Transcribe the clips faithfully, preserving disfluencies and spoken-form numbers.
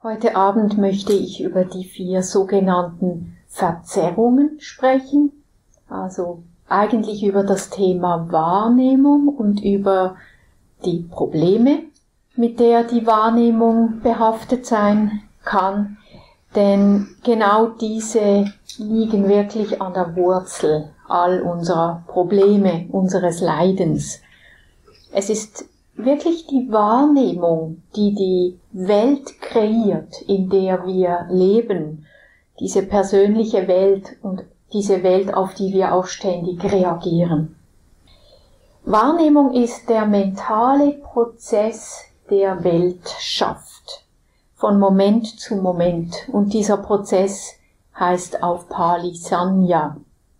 Heute Abend möchte ich über die vier sogenannten Verzerrungen sprechen, also eigentlich über das Thema Wahrnehmung und über die Probleme, mit der die Wahrnehmung behaftet sein kann, denn genau diese liegen wirklich an der Wurzel all unserer Probleme, unseres Leidens. Es ist wirklich die Wahrnehmung, die die Welt kreiert, in der wir leben, diese persönliche Welt und diese Welt, auf die wir auch ständig reagieren. Wahrnehmung ist der mentale Prozess, der Welt schafft, von Moment zu Moment, und dieser Prozess heißt auf Pali Sanya.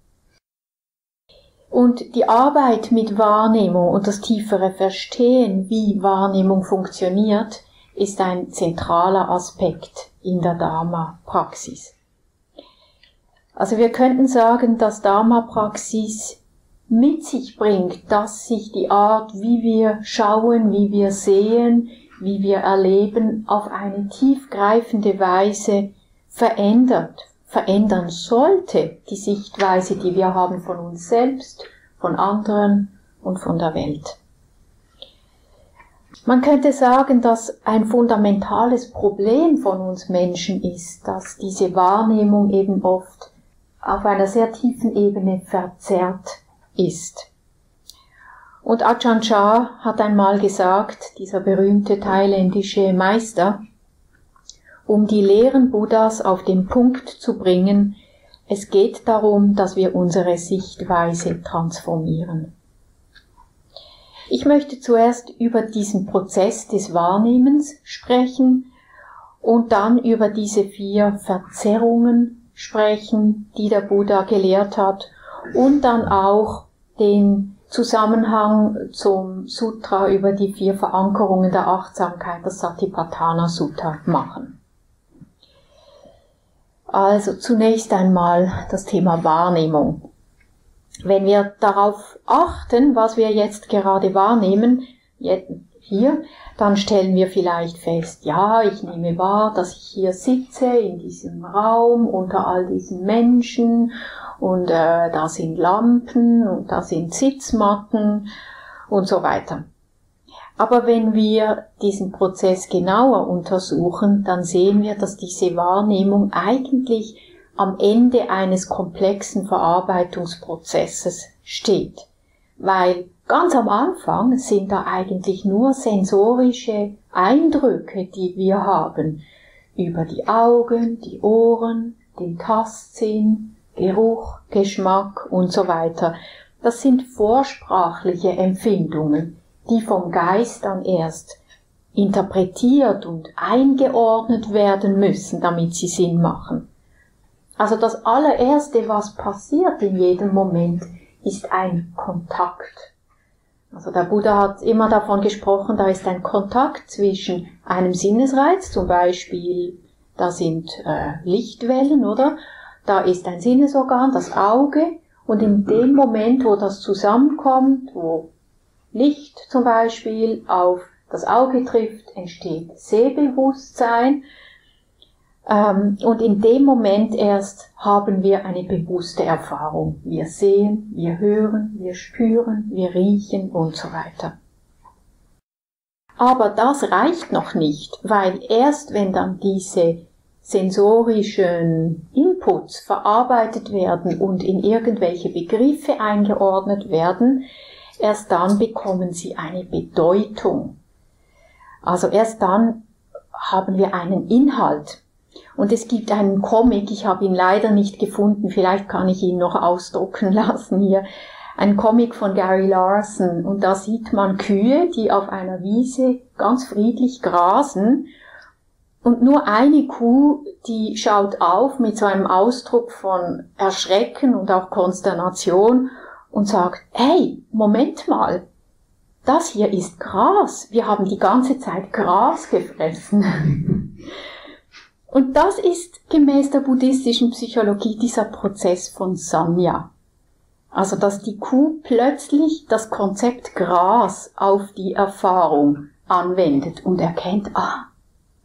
Und die Arbeit mit Wahrnehmung und das tiefere Verstehen, wie Wahrnehmung funktioniert, ist ein zentraler Aspekt in der Dharma-Praxis. Also wir könnten sagen, dass Dharma-Praxis mit sich bringt, dass sich die Art, wie wir schauen, wie wir sehen, wie wir erleben, auf eine tiefgreifende Weise verändert. verändern sollte, die Sichtweise, die wir haben von uns selbst, von anderen und von der Welt. Man könnte sagen, dass ein fundamentales Problem von uns Menschen ist, dass diese Wahrnehmung eben oft auf einer sehr tiefen Ebene verzerrt ist. Und Ajahn Chah hat einmal gesagt, dieser berühmte thailändische Meister, um die Lehren Buddhas auf den Punkt zu bringen, es geht darum, dass wir unsere Sichtweise transformieren. Ich möchte zuerst über diesen Prozess des Wahrnehmens sprechen und dann über diese vier Verzerrungen sprechen, die der Buddha gelehrt hat, und dann auch den Zusammenhang zum Sutra über die vier Verankerungen der Achtsamkeit, das Satipatthana Sutta, machen. Also zunächst einmal das Thema Wahrnehmung. Wenn wir darauf achten, was wir jetzt gerade wahrnehmen, hier, dann stellen wir vielleicht fest, ja, ich nehme wahr, dass ich hier sitze in diesem Raum unter all diesen Menschen und äh, da sind Lampen und da sind Sitzmatten und so weiter. Aber wenn wir diesen Prozess genauer untersuchen, dann sehen wir, dass diese Wahrnehmung eigentlich am Ende eines komplexen Verarbeitungsprozesses steht. Weil ganz am Anfang sind da eigentlich nur sensorische Eindrücke, die wir haben, über die Augen, die Ohren, den Tastsinn, Geruch, Geschmack und so weiter. Das sind vorsprachliche Empfindungen, die vom Geist dann erst interpretiert und eingeordnet werden müssen, damit sie Sinn machen. Also das allererste, was passiert in jedem Moment, ist ein Kontakt. Also der Buddha hat immer davon gesprochen, da ist ein Kontakt zwischen einem Sinnesreiz, zum Beispiel, da sind äh, Lichtwellen, oder? Da ist ein Sinnesorgan, das Auge, und in dem Moment, wo das zusammenkommt, wo Licht zum Beispiel auf das Auge trifft, entsteht Sehbewusstsein, ähm, und in dem Moment erst haben wir eine bewusste Erfahrung. Wir sehen, wir hören, wir spüren, wir riechen und so weiter. Aber das reicht noch nicht, weil erst wenn dann diese sensorischen Inputs verarbeitet werden und in irgendwelche Begriffe eingeordnet werden, erst dann bekommen sie eine Bedeutung. Also erst dann haben wir einen Inhalt. Und es gibt einen Comic, ich habe ihn leider nicht gefunden, vielleicht kann ich ihn noch ausdrucken lassen hier, ein Comic von Gary Larson, und da sieht man Kühe, die auf einer Wiese ganz friedlich grasen, und nur eine Kuh, die schaut auf mit so einem Ausdruck von Erschrecken und auch Konsternation und sagt, hey, Moment mal, das hier ist Gras, wir haben die ganze Zeit Gras gefressen. Und das ist gemäß der buddhistischen Psychologie dieser Prozess von Sanya. Also, dass die Kuh plötzlich das Konzept Gras auf die Erfahrung anwendet und erkennt, ah,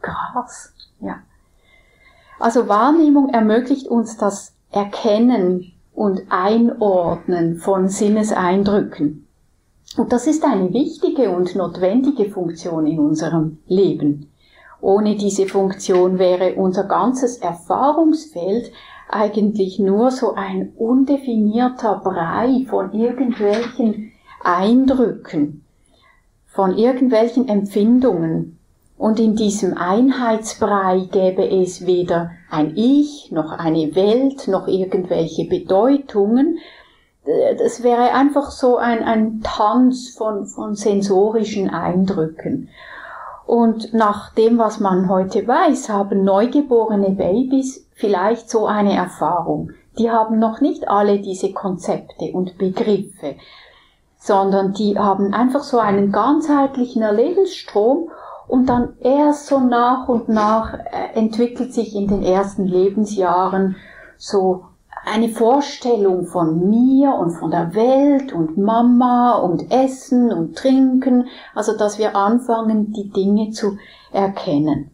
Krass, ja. Also Wahrnehmung ermöglicht uns das Erkennen und Einordnen von Sinneseindrücken. Und das ist eine wichtige und notwendige Funktion in unserem Leben. Ohne diese Funktion wäre unser ganzes Erfahrungsfeld eigentlich nur so ein undefinierter Brei von irgendwelchen Eindrücken, von irgendwelchen Empfindungen. Und in diesem Einheitsbrei gäbe es weder ein Ich, noch eine Welt, noch irgendwelche Bedeutungen. Das wäre einfach so ein, ein Tanz von, von sensorischen Eindrücken. Und nach dem, was man heute weiß, haben neugeborene Babys vielleicht so eine Erfahrung. Die haben noch nicht alle diese Konzepte und Begriffe, sondern die haben einfach so einen ganzheitlichen Erlebensstrom und dann erst so nach und nach entwickelt sich in den ersten Lebensjahren so eine Vorstellung von mir und von der Welt und Mama und Essen und Trinken, also dass wir anfangen, die Dinge zu erkennen.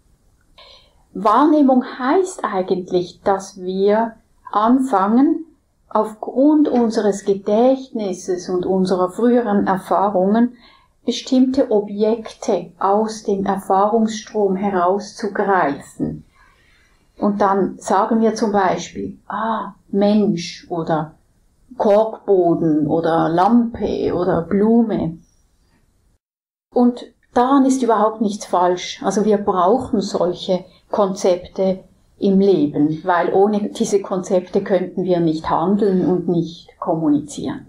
Wahrnehmung heißt eigentlich, dass wir anfangen, aufgrund unseres Gedächtnisses und unserer früheren Erfahrungen bestimmte Objekte aus dem Erfahrungsstrom herauszugreifen. Und dann sagen wir zum Beispiel, ah, Mensch oder Korkboden oder Lampe oder Blume. Und daran ist überhaupt nichts falsch. Also wir brauchen solche Konzepte im Leben, weil ohne diese Konzepte könnten wir nicht handeln und nicht kommunizieren.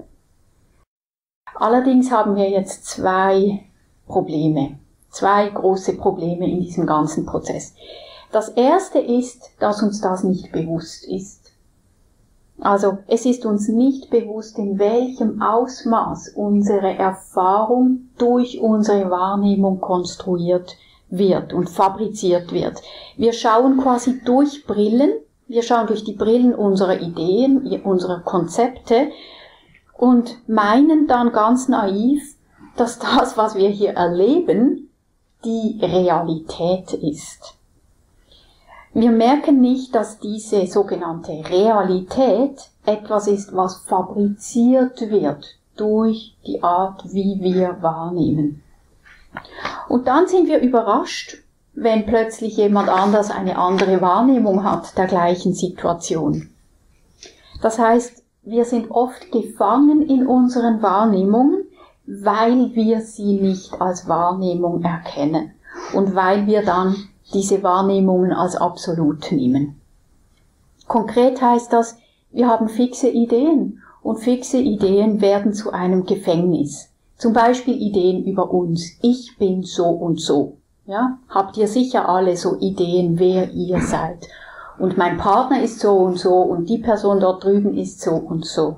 Allerdings haben wir jetzt zwei Probleme, zwei große Probleme in diesem ganzen Prozess. Das erste ist, dass uns das nicht bewusst ist. Also es ist uns nicht bewusst, in welchem Ausmaß unsere Erfahrung durch unsere Wahrnehmung konstruiert wird und fabriziert wird. Wir schauen quasi durch Brillen, wir schauen durch die Brillen unserer Ideen, unserer Konzepte und meinen dann ganz naiv, dass das, was wir hier erleben, die Realität ist. Wir merken nicht, dass diese sogenannte Realität etwas ist, was fabriziert wird durch die Art, wie wir wahrnehmen. Und dann sind wir überrascht, wenn plötzlich jemand anders eine andere Wahrnehmung hat der gleichen Situation. Das heißt, wir sind oft gefangen in unseren Wahrnehmungen, weil wir sie nicht als Wahrnehmung erkennen und weil wir dann diese Wahrnehmungen als absolut nehmen. Konkret heißt das, wir haben fixe Ideen und fixe Ideen werden zu einem Gefängnis. Zum Beispiel Ideen über uns. Ich bin so und so. Ja? Habt ihr sicher alle so Ideen, wer ihr seid. Und mein Partner ist so und so und die Person dort drüben ist so und so.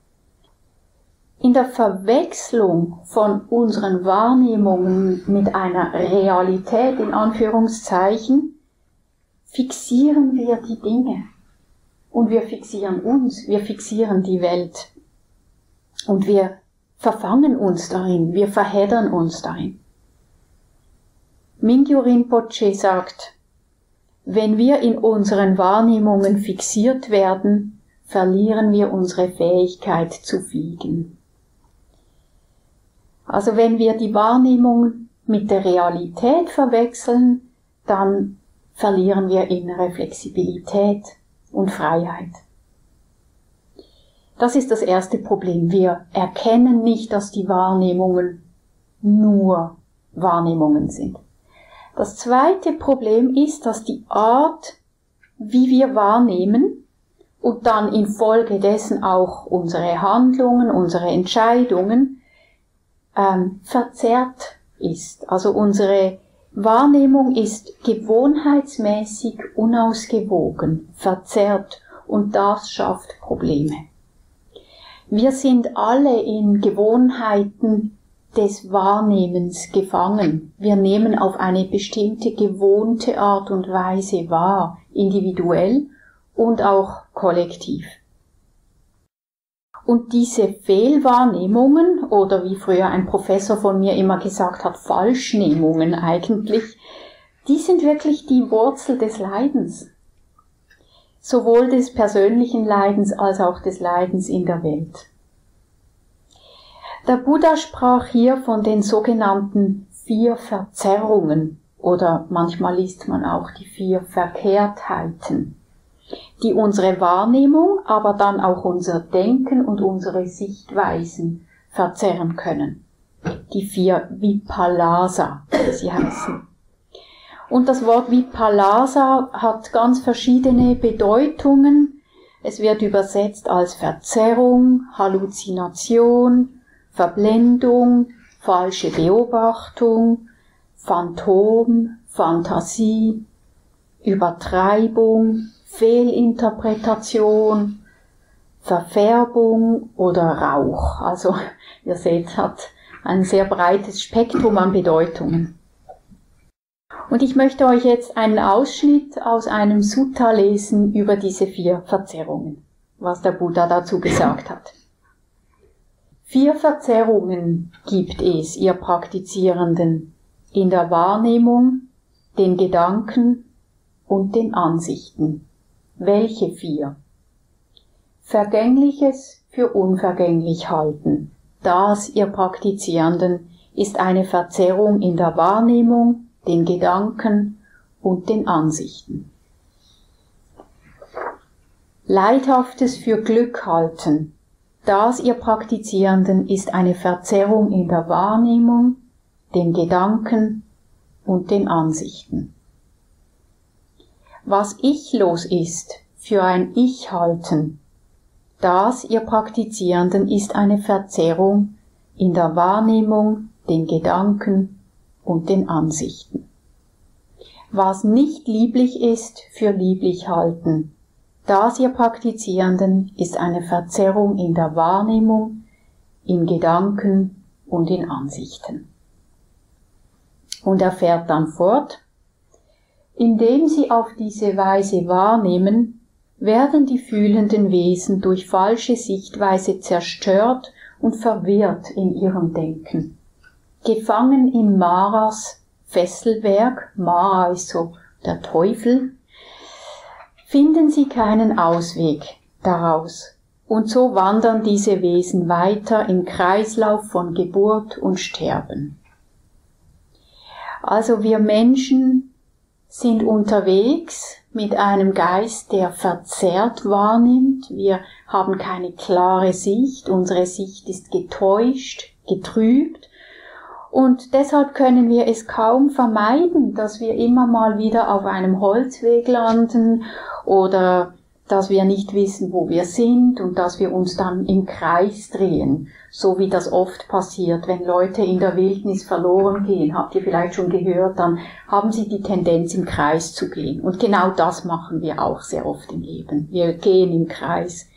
In der Verwechslung von unseren Wahrnehmungen mit einer Realität, in Anführungszeichen, fixieren wir die Dinge. Und wir fixieren uns, wir fixieren die Welt. Und wir verfangen uns darin, wir verheddern uns darin. Mingyur Rinpoche sagt, wenn wir in unseren Wahrnehmungen fixiert werden, verlieren wir unsere Fähigkeit zu fliegen. Also wenn wir die Wahrnehmung mit der Realität verwechseln, dann verlieren wir innere Flexibilität und Freiheit. Das ist das erste Problem. Wir erkennen nicht, dass die Wahrnehmungen nur Wahrnehmungen sind. Das zweite Problem ist, dass die Art, wie wir wahrnehmen und dann infolgedessen auch unsere Handlungen, unsere Entscheidungen, ähm, verzerrt ist. Also unsere Wahrnehmung ist gewohnheitsmäßig unausgewogen, verzerrt und das schafft Probleme. Wir sind alle in Gewohnheiten des Wahrnehmens gefangen. Wir nehmen auf eine bestimmte gewohnte Art und Weise wahr, individuell und auch kollektiv. Und diese Fehlwahrnehmungen, oder wie früher ein Professor von mir immer gesagt hat, Falschnehmungen eigentlich, die sind wirklich die Wurzel des Leidens. Sowohl des persönlichen Leidens als auch des Leidens in der Welt. Der Buddha sprach hier von den sogenannten vier Verzerrungen oder manchmal liest man auch die vier Verkehrtheiten, die unsere Wahrnehmung, aber dann auch unser Denken und unsere Sichtweisen verzerren können. Die vier Vipallasa, wie sie heißen. Und das Wort Vipallasa hat ganz verschiedene Bedeutungen. Es wird übersetzt als Verzerrung, Halluzination, Verblendung, falsche Beobachtung, Phantom, Fantasie, Übertreibung, Fehlinterpretation, Verfärbung oder Rauch. Also, ihr seht, hat ein sehr breites Spektrum an Bedeutungen. Und ich möchte euch jetzt einen Ausschnitt aus einem Sutta lesen über diese vier Verzerrungen, was der Buddha dazu gesagt hat. Vier Verzerrungen gibt es, ihr Praktizierenden, in der Wahrnehmung, den Gedanken und den Ansichten. Welche vier? Vergängliches für unvergänglich halten. Das, ihr Praktizierenden, ist eine Verzerrung in der Wahrnehmung, den Gedanken und den Ansichten. Leidhaftes für Glück halten. Das, ihr Praktizierenden, ist eine Verzerrung in der Wahrnehmung, den Gedanken und den Ansichten. Was ichlos ist, für ein Ich halten. Das, ihr Praktizierenden, ist eine Verzerrung in der Wahrnehmung, den Gedanken und den Ansichten. Was nicht lieblich ist, für lieblich halten. Das, ihr Praktizierenden, ist eine Verzerrung in der Wahrnehmung, in Gedanken und in Ansichten. Und er fährt dann fort, indem sie auf diese Weise wahrnehmen, werden die fühlenden Wesen durch falsche Sichtweise zerstört und verwirrt in ihrem Denken. Gefangen in Maras Fesselwerk, Mara ist so der Teufel, finden sie keinen Ausweg daraus. Und so wandern diese Wesen weiter im Kreislauf von Geburt und Sterben. Also wir Menschen sind unterwegs mit einem Geist, der verzerrt wahrnimmt. Wir haben keine klare Sicht, unsere Sicht ist getäuscht, getrübt. Und deshalb können wir es kaum vermeiden, dass wir immer mal wieder auf einem Holzweg landen oder dass wir nicht wissen, wo wir sind und dass wir uns dann im Kreis drehen, so wie das oft passiert, wenn Leute in der Wildnis verloren gehen. Habt ihr vielleicht schon gehört, dann haben sie die Tendenz, im Kreis zu gehen. Und genau das machen wir auch sehr oft im Leben. Wir gehen im Kreis.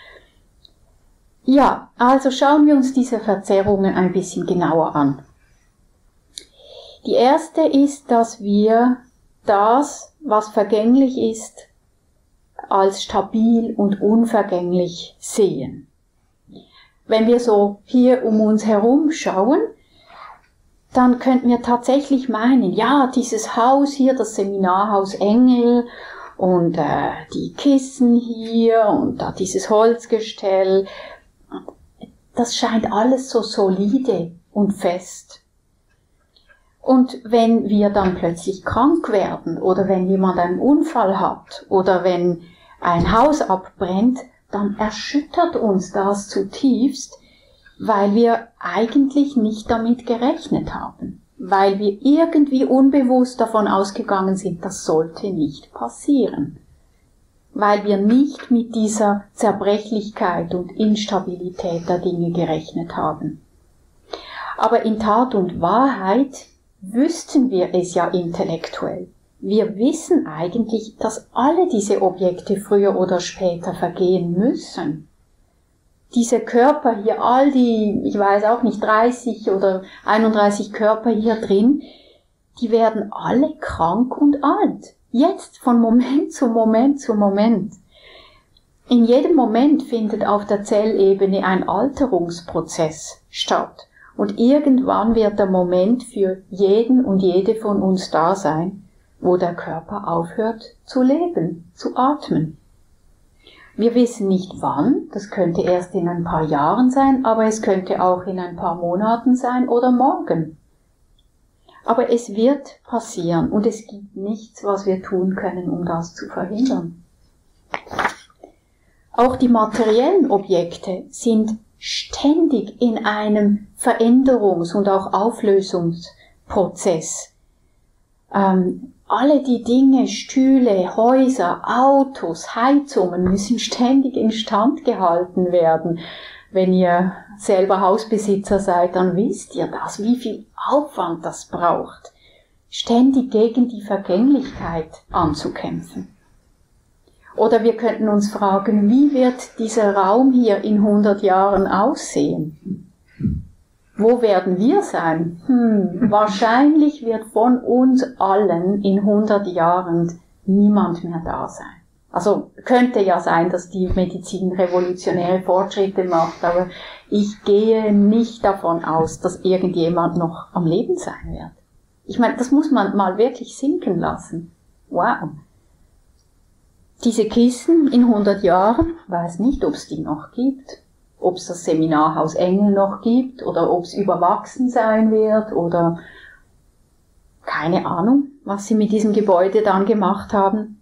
Ja, also schauen wir uns diese Verzerrungen ein bisschen genauer an. Die erste ist, dass wir das, was vergänglich ist, als stabil und unvergänglich sehen. Wenn wir so hier um uns herum schauen, dann könnten wir tatsächlich meinen, ja, dieses Haus hier, das Seminarhaus Engel und äh, die Kissen hier und da dieses Holzgestell, das scheint alles so solide und fest. Und wenn wir dann plötzlich krank werden oder wenn jemand einen Unfall hat oder wenn ein Haus abbrennt, dann erschüttert uns das zutiefst, weil wir eigentlich nicht damit gerechnet haben, weil wir irgendwie unbewusst davon ausgegangen sind, das sollte nicht passieren, weil wir nicht mit dieser Zerbrechlichkeit und Instabilität der Dinge gerechnet haben. Aber in Tat und Wahrheit wüssten wir es ja intellektuell. Wir wissen eigentlich, dass alle diese Objekte früher oder später vergehen müssen. Diese Körper hier, all die, ich weiß auch nicht, dreißig oder einunddreißig Körper hier drin, die werden alle krank und alt. Jetzt, von Moment zu Moment zu Moment. In jedem Moment findet auf der Zellebene ein Alterungsprozess statt. Und irgendwann wird der Moment für jeden und jede von uns da sein, wo der Körper aufhört zu leben, zu atmen. Wir wissen nicht wann, das könnte erst in ein paar Jahren sein, aber es könnte auch in ein paar Monaten sein oder morgen. Aber es wird passieren und es gibt nichts, was wir tun können, um das zu verhindern. Auch die materiellen Objekte sind ständig in einem Veränderungs- und auch Auflösungsprozess. Ähm, alle die Dinge, Stühle, Häuser, Autos, Heizungen müssen ständig instand gehalten werden. Wenn ihr selber Hausbesitzer seid, dann wisst ihr das, wie viel Aufwand das braucht, ständig gegen die Vergänglichkeit anzukämpfen. Oder wir könnten uns fragen, wie wird dieser Raum hier in hundert Jahren aussehen? Wo werden wir sein? Hm, wahrscheinlich wird von uns allen in hundert Jahren niemand mehr da sein. Also könnte ja sein, dass die Medizin revolutionäre Fortschritte macht, aber ich gehe nicht davon aus, dass irgendjemand noch am Leben sein wird. Ich meine, das muss man mal wirklich sinken lassen. Wow. Diese Kissen in hundert Jahren, weiß nicht, ob es die noch gibt. Ob es das Seminarhaus Engel noch gibt oder ob es überwachsen sein wird oder keine Ahnung, was sie mit diesem Gebäude dann gemacht haben.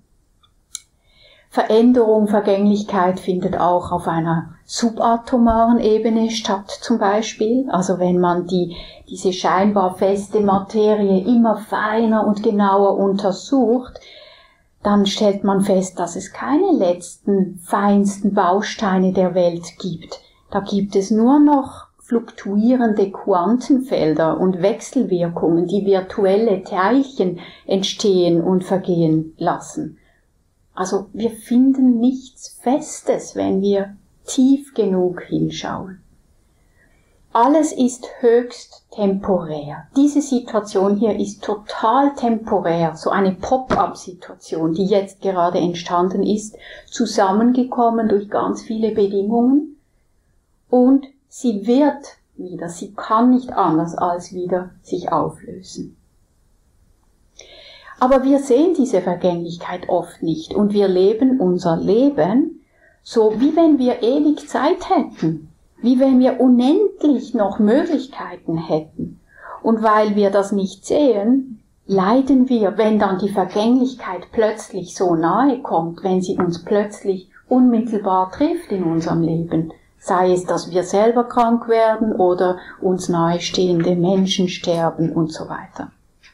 Veränderung, Vergänglichkeit findet auch auf einer subatomaren Ebene statt zum Beispiel. Also wenn man die, diese scheinbar feste Materie immer feiner und genauer untersucht, dann stellt man fest, dass es keine letzten, feinsten Bausteine der Welt gibt. Da gibt es nur noch fluktuierende Quantenfelder und Wechselwirkungen, die virtuelle Teilchen entstehen und vergehen lassen. Also wir finden nichts Festes, wenn wir tief genug hinschauen. Alles ist höchst temporär. Diese Situation hier ist total temporär, so eine Pop-up-Situation, die jetzt gerade entstanden ist, zusammengekommen durch ganz viele Bedingungen. Und sie wird wieder, sie kann nicht anders als wieder sich auflösen. Aber wir sehen diese Vergänglichkeit oft nicht und wir leben unser Leben so, wie wenn wir ewig Zeit hätten, wie wenn wir unendlich noch Möglichkeiten hätten. Und weil wir das nicht sehen, leiden wir, wenn dann die Vergänglichkeit plötzlich so nahe kommt, wenn sie uns plötzlich unmittelbar trifft in unserem Leben. Sei es, dass wir selber krank werden oder uns nahestehende Menschen sterben und so weiter.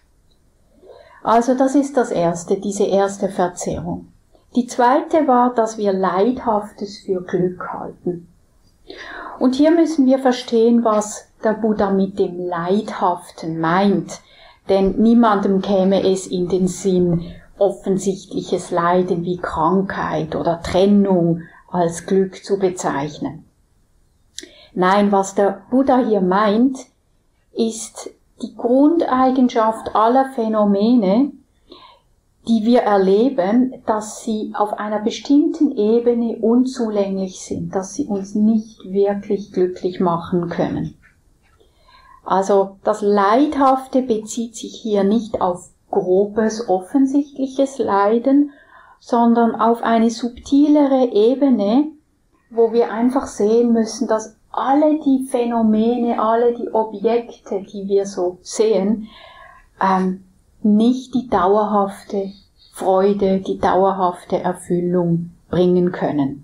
Also das ist das erste, diese erste Verzerrung. Die zweite war, dass wir Leidhaftes für Glück halten. Und hier müssen wir verstehen, was der Buddha mit dem Leidhaften meint. Denn niemandem käme es in den Sinn, offensichtliches Leiden wie Krankheit oder Trennung als Glück zu bezeichnen. Nein, was der Buddha hier meint, ist die Grundeigenschaft aller Phänomene, die wir erleben, dass sie auf einer bestimmten Ebene unzulänglich sind, dass sie uns nicht wirklich glücklich machen können. Also das Leidhafte bezieht sich hier nicht auf grobes, offensichtliches Leiden, sondern auf eine subtilere Ebene, wo wir einfach sehen müssen, dass alle die Phänomene, alle die Objekte, die wir so sehen, ähm, nicht die dauerhafte Freude, die dauerhafte Erfüllung bringen können.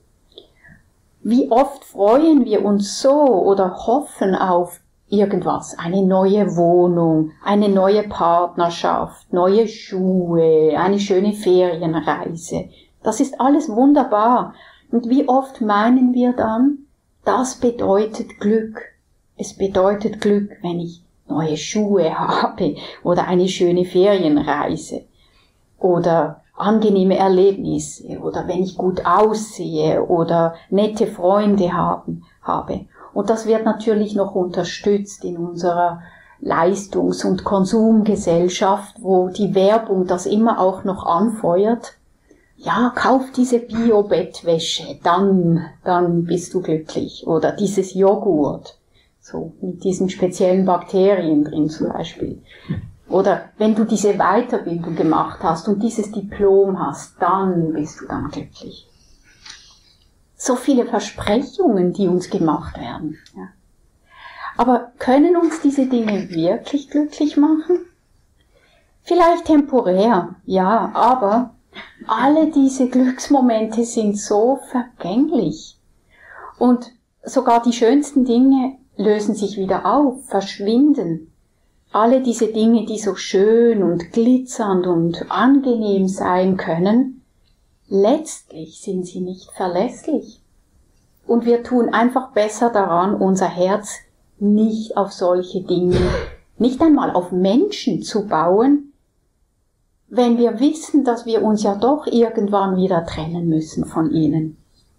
Wie oft freuen wir uns so oder hoffen auf irgendwas, eine neue Wohnung, eine neue Partnerschaft, neue Schuhe, eine schöne Ferienreise. Das ist alles wunderbar. Und wie oft meinen wir dann, das bedeutet Glück. Es bedeutet Glück, wenn ich neue Schuhe habe oder eine schöne Ferienreise oder angenehme Erlebnisse oder wenn ich gut aussehe oder nette Freunde haben, habe. Und das wird natürlich noch unterstützt in unserer Leistungs- und Konsumgesellschaft, wo die Werbung das immer auch noch anfeuert. Ja, kauf diese Bio-Bettwäsche, dann, dann bist du glücklich. Oder dieses Joghurt, so mit diesen speziellen Bakterien drin zum Beispiel. Oder wenn du diese Weiterbildung gemacht hast und dieses Diplom hast, dann bist du dann glücklich. So viele Versprechungen, die uns gemacht werden. Ja. Aber können uns diese Dinge wirklich glücklich machen? Vielleicht temporär, ja, aber alle diese Glücksmomente sind so vergänglich. Und sogar die schönsten Dinge lösen sich wieder auf, verschwinden. Alle diese Dinge, die so schön und glitzernd und angenehm sein können, letztlich sind sie nicht verlässlich. Und wir tun einfach besser daran, unser Herz nicht auf solche Dinge, nicht einmal auf Menschen zu bauen, wenn wir wissen, dass wir uns ja doch irgendwann wieder trennen müssen von ihnen.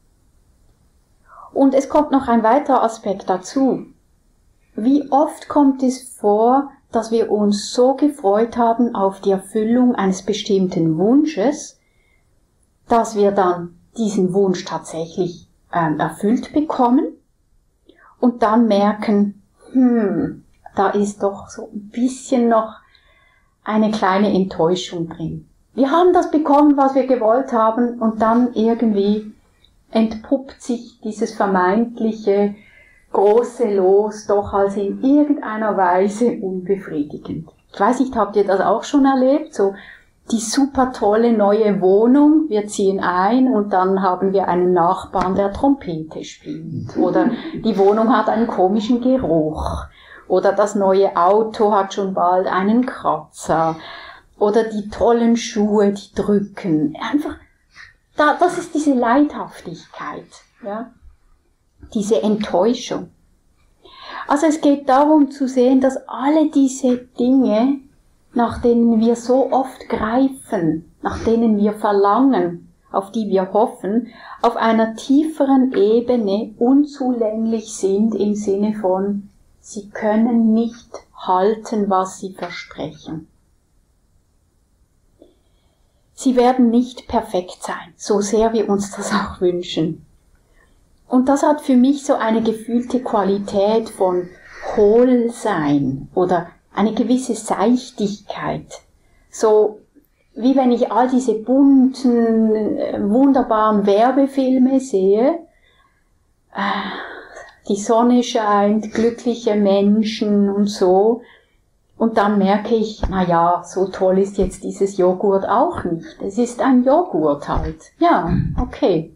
Und es kommt noch ein weiterer Aspekt dazu. Wie oft kommt es vor, dass wir uns so gefreut haben auf die Erfüllung eines bestimmten Wunsches, dass wir dann diesen Wunsch tatsächlich ähm, erfüllt bekommen und dann merken, hm, da ist doch so ein bisschen noch eine kleine Enttäuschung drin. Wir haben das bekommen, was wir gewollt haben, und dann irgendwie entpuppt sich dieses vermeintliche große Los doch als in irgendeiner Weise unbefriedigend. Ich weiß nicht, habt ihr das auch schon erlebt? So die super tolle neue Wohnung, wir ziehen ein und dann haben wir einen Nachbarn, der Trompete spielt. Oder die Wohnung hat einen komischen Geruch. Oder das neue Auto hat schon bald einen Kratzer. Oder die tollen Schuhe, die drücken. Einfach, da, das ist diese Leidhaftigkeit, ja. Diese Enttäuschung. Also es geht darum zu sehen, dass alle diese Dinge, nach denen wir so oft greifen, nach denen wir verlangen, auf die wir hoffen, auf einer tieferen Ebene unzulänglich sind im Sinne von, sie können nicht halten, was sie versprechen. Sie werden nicht perfekt sein, so sehr wir uns das auch wünschen. Und das hat für mich so eine gefühlte Qualität von Hohlsein oder eine gewisse Seichtigkeit. So wie wenn ich all diese bunten, wunderbaren Werbefilme sehe, die Sonne scheint, glückliche Menschen und so, und dann merke ich, na ja, so toll ist jetzt dieses Joghurt auch nicht. Es ist ein Joghurt halt. Ja, okay.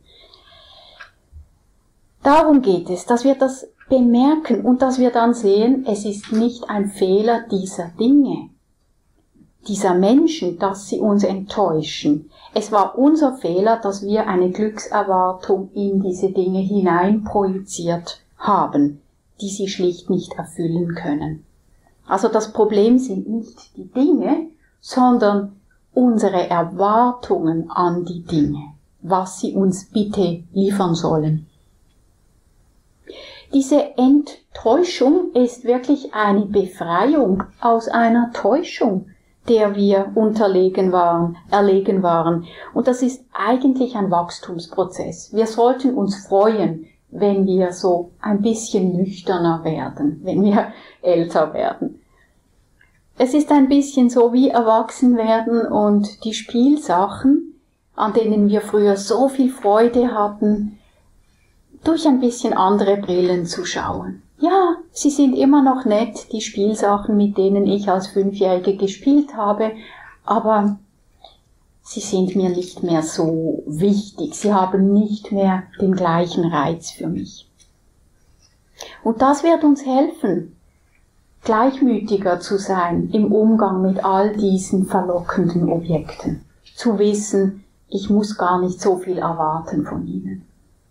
Darum geht es, dass wir das bemerken und dass wir dann sehen, es ist nicht ein Fehler dieser Dinge, dieser Menschen, dass sie uns enttäuschen. Es war unser Fehler, dass wir eine Glückserwartung in diese Dinge hineinprojiziert haben, die sie schlicht nicht erfüllen können. Also das Problem sind nicht die Dinge, sondern unsere Erwartungen an die Dinge, was sie uns bitte liefern sollen. Diese Enttäuschung ist wirklich eine Befreiung aus einer Täuschung, der wir unterlegen waren, erlegen waren. Und das ist eigentlich ein Wachstumsprozess. Wir sollten uns freuen, wenn wir so ein bisschen nüchterner werden, wenn wir älter werden. Es ist ein bisschen so wie erwachsen werden und die Spielsachen, an denen wir früher so viel Freude hatten, durch ein bisschen andere Brillen zu schauen. Ja, sie sind immer noch nett, die Spielsachen, mit denen ich als Fünfjährige gespielt habe, aber sie sind mir nicht mehr so wichtig. Sie haben nicht mehr den gleichen Reiz für mich. Und das wird uns helfen, gleichmütiger zu sein im Umgang mit all diesen verlockenden Objekten. Zu wissen, ich muss gar nicht so viel erwarten von ihnen.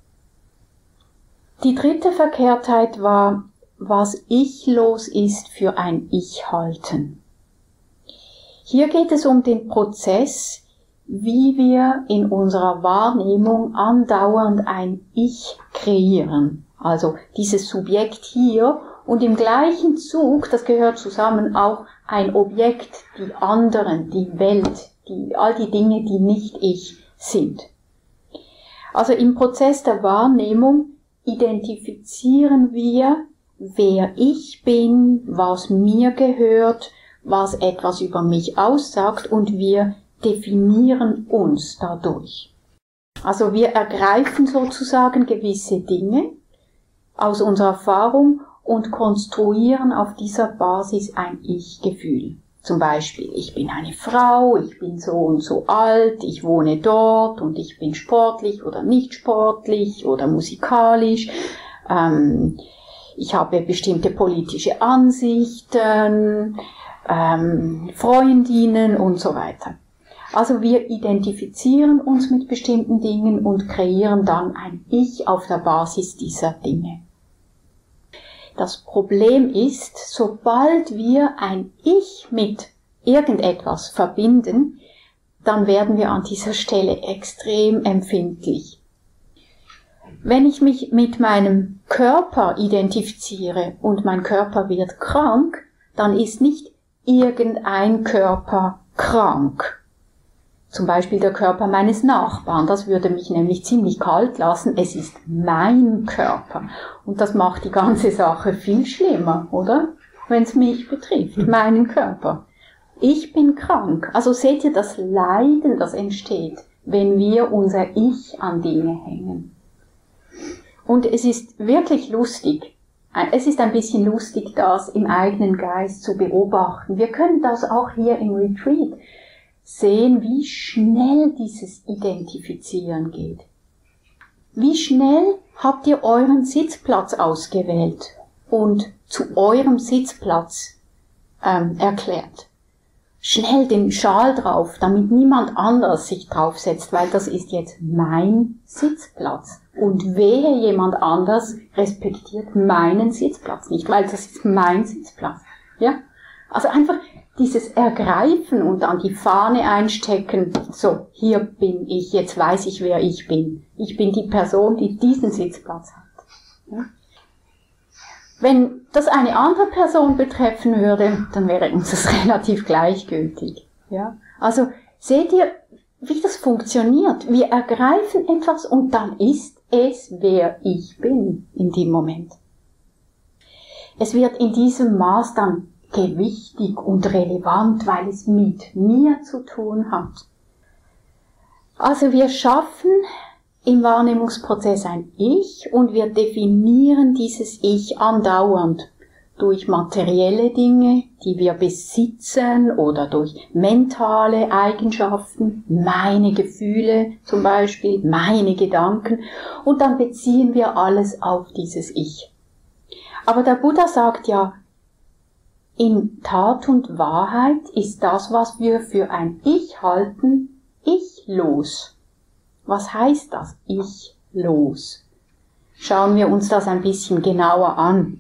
Die dritte Verkehrtheit war, was ichlos ist für ein Ich-Halten. Hier geht es um den Prozess, wie wir in unserer Wahrnehmung andauernd ein Ich kreieren. Also dieses Subjekt hier und im gleichen Zug, das gehört zusammen, auch ein Objekt, die anderen, die Welt, die, all die Dinge, die nicht ich sind. Also im Prozess der Wahrnehmung identifizieren wir, wer ich bin, was mir gehört, was etwas über mich aussagt und wir definieren uns dadurch. Also wir ergreifen sozusagen gewisse Dinge aus unserer Erfahrung und konstruieren auf dieser Basis ein Ich-Gefühl. Zum Beispiel, ich bin eine Frau, ich bin so und so alt, ich wohne dort und ich bin sportlich oder nicht sportlich oder musikalisch. Ähm, ich habe bestimmte politische Ansichten, ähm, Freundinnen und so weiter. Also wir identifizieren uns mit bestimmten Dingen und kreieren dann ein Ich auf der Basis dieser Dinge. Das Problem ist, sobald wir ein Ich mit irgendetwas verbinden, dann werden wir an dieser Stelle extrem empfindlich. Wenn ich mich mit meinem Körper identifiziere und mein Körper wird krank, dann ist nicht irgendein Körper krank. Zum Beispiel der Körper meines Nachbarn, das würde mich nämlich ziemlich kalt lassen. Es ist mein Körper. Und das macht die ganze Sache viel schlimmer, oder? Wenn es mich betrifft, meinen Körper. Ich bin krank. Also seht ihr das Leiden, das entsteht, wenn wir unser Ich an Dinge hängen. Und es ist wirklich lustig. Es ist ein bisschen lustig, das im eigenen Geist zu beobachten. Wir können das auch hier im Retreat sehen, wie schnell dieses Identifizieren geht. Wie schnell habt ihr euren Sitzplatz ausgewählt und zu eurem Sitzplatz ähm, erklärt. Schnell den Schal drauf, damit niemand anders sich draufsetzt, weil das ist jetzt mein Sitzplatz. Und wehe, jemand anders respektiert meinen Sitzplatz nicht, weil das ist mein Sitzplatz. Ja? Also einfach dieses Ergreifen und dann die Fahne einstecken, so, hier bin ich, jetzt weiß ich, wer ich bin. Ich bin die Person, die diesen Sitzplatz hat. Ja? Wenn das eine andere Person betreffen würde, dann wäre uns das relativ gleichgültig. Ja? Also seht ihr, wie das funktioniert? Wir ergreifen etwas und dann ist es, wer ich bin in dem Moment. Es wird in diesem Maß dann gewichtig und relevant, weil es mit mir zu tun hat. Also wir schaffen im Wahrnehmungsprozess ein Ich und wir definieren dieses Ich andauernd durch materielle Dinge, die wir besitzen oder durch mentale Eigenschaften, meine Gefühle zum Beispiel, meine Gedanken und dann beziehen wir alles auf dieses Ich. Aber der Buddha sagt ja, in Tat und Wahrheit ist das, was wir für ein Ich halten, ichlos. Was heißt das, ichlos? Schauen wir uns das ein bisschen genauer an.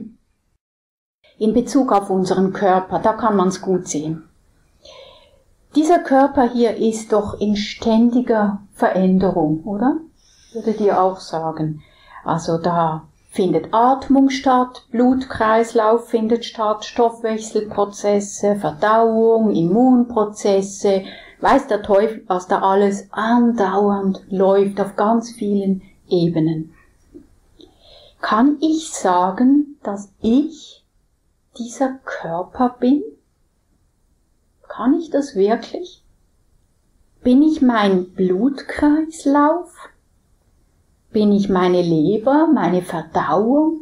In Bezug auf unseren Körper, da kann man es gut sehen. Dieser Körper hier ist doch in ständiger Veränderung, oder? Würdet ihr auch sagen. Also da findet Atmung statt, Blutkreislauf findet statt, Stoffwechselprozesse, Verdauung, Immunprozesse, weiß der Teufel, was da alles andauernd läuft auf ganz vielen Ebenen. Kann ich sagen, dass ich dieser Körper bin? Kann ich das wirklich? Bin ich mein Blutkreislauf? Bin ich meine Leber, meine Verdauung?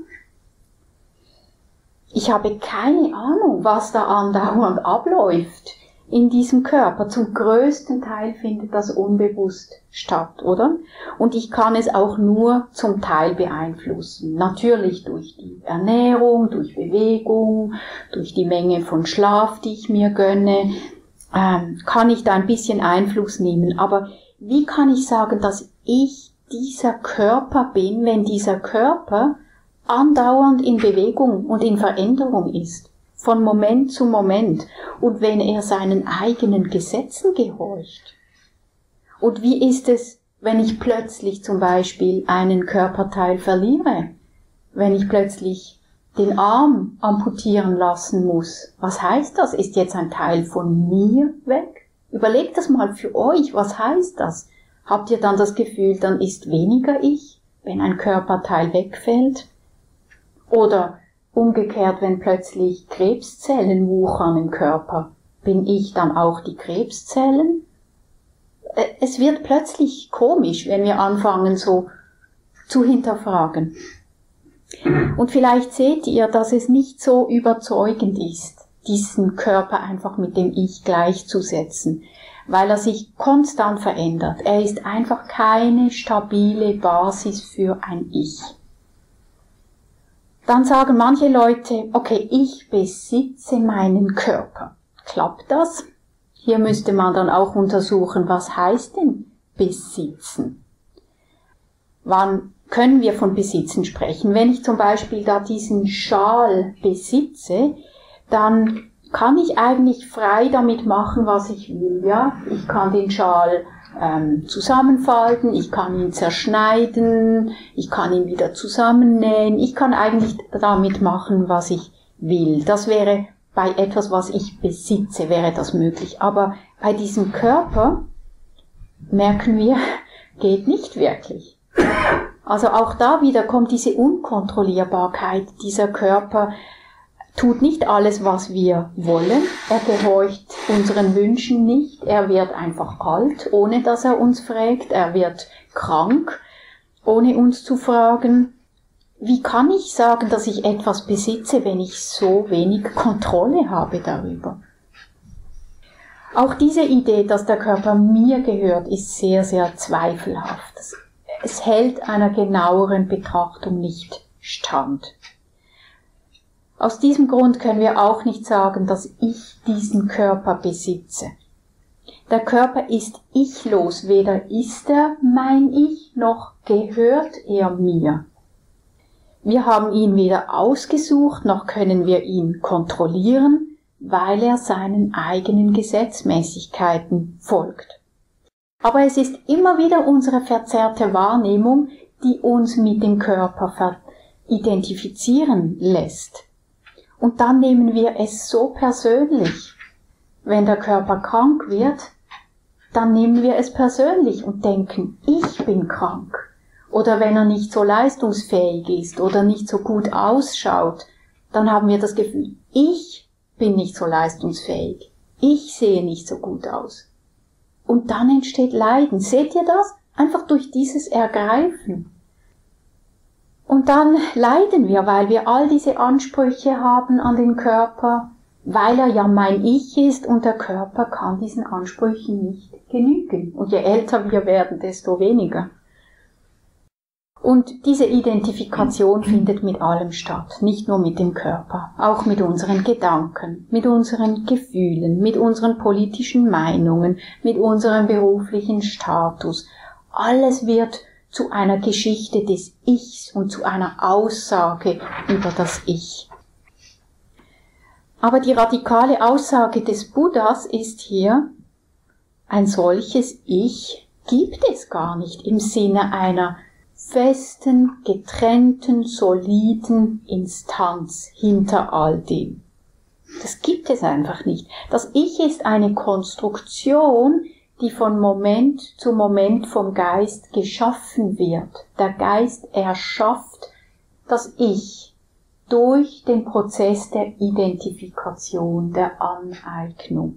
Ich habe keine Ahnung, was da andauernd abläuft in diesem Körper. Zum größten Teil findet das unbewusst statt, oder? Und ich kann es auch nur zum Teil beeinflussen. Natürlich durch die Ernährung, durch Bewegung, durch die Menge von Schlaf, die ich mir gönne, ähm, kann ich da ein bisschen Einfluss nehmen. Aber wie kann ich sagen, dass ich dieser Körper bin, wenn dieser Körper andauernd in Bewegung und in Veränderung ist, von Moment zu Moment, und wenn er seinen eigenen Gesetzen gehorcht? Und wie ist es, wenn ich plötzlich zum Beispiel einen Körperteil verliere? Wenn ich plötzlich den Arm amputieren lassen muss? Was heißt das? Ist jetzt ein Teil von mir weg? Überlegt das mal für euch, was heißt das? Habt ihr dann das Gefühl, dann ist weniger ich, wenn ein Körperteil wegfällt? Oder Umgekehrt, wenn plötzlich Krebszellen wuchern im Körper, bin ich dann auch die Krebszellen? Es wird plötzlich komisch, wenn wir anfangen, so zu hinterfragen. Und vielleicht seht ihr, dass es nicht so überzeugend ist, diesen Körper einfach mit dem Ich gleichzusetzen, weil er sich konstant verändert. Er ist einfach keine stabile Basis für ein Ich. Dann sagen manche Leute, okay, ich besitze meinen Körper. Klappt das? Hier müsste man dann auch untersuchen, was heißt denn besitzen? Wann können wir von Besitzen sprechen? Wenn ich zum Beispiel da diesen Schal besitze, dann kann ich eigentlich frei damit machen, was ich will. Ja, ich kann den Schal ähm, zusammenfalten, ich kann ihn zerschneiden, ich kann ihn wieder zusammennähen. Ich kann eigentlich damit machen, was ich will. Das wäre bei etwas, was ich besitze, wäre das möglich. Aber bei diesem Körper merken wir, geht nicht wirklich. Also auch da wieder kommt diese Unkontrollierbarkeit. Dieser Körper tut nicht alles, was wir wollen. Er gehorcht unseren Wünschen nicht. Er wird einfach alt, ohne dass er uns fragt. Er wird krank, ohne uns zu fragen. Wie kann ich sagen, dass ich etwas besitze, wenn ich so wenig Kontrolle habe darüber? Auch diese Idee, dass der Körper mir gehört, ist sehr, sehr zweifelhaft. Es hält einer genaueren Betrachtung nicht stand. Aus diesem Grund können wir auch nicht sagen, dass ich diesen Körper besitze. Der Körper ist ichlos, weder ist er mein Ich, noch gehört er mir. Wir haben ihn weder ausgesucht, noch können wir ihn kontrollieren, weil er seinen eigenen Gesetzmäßigkeiten folgt. Aber es ist immer wieder unsere verzerrte Wahrnehmung, die uns mit dem Körper identifizieren lässt. Und dann nehmen wir es so persönlich. Wenn der Körper krank wird, dann nehmen wir es persönlich und denken, ich bin krank. Oder wenn er nicht so leistungsfähig ist oder nicht so gut ausschaut, dann haben wir das Gefühl, ich bin nicht so leistungsfähig. Ich sehe nicht so gut aus. Und dann entsteht Leiden. Seht ihr das? Einfach durch dieses Ergreifen. Und dann leiden wir, weil wir all diese Ansprüche haben an den Körper, weil er ja mein Ich ist und der Körper kann diesen Ansprüchen nicht genügen. Und je älter wir werden, desto weniger. Und diese Identifikation findet mit allem statt, nicht nur mit dem Körper, auch mit unseren Gedanken, mit unseren Gefühlen, mit unseren politischen Meinungen, mit unserem beruflichen Status. Alles wird zu einer Geschichte des Ichs und zu einer Aussage über das Ich. Aber die radikale Aussage des Buddhas ist hier, ein solches Ich gibt es gar nicht im Sinne einer festen, getrennten, soliden Instanz hinter all dem. Das gibt es einfach nicht. Das Ich ist eine Konstruktion, die von Moment zu Moment vom Geist geschaffen wird. Der Geist erschafft das Ich durch den Prozess der Identifikation, der Aneignung.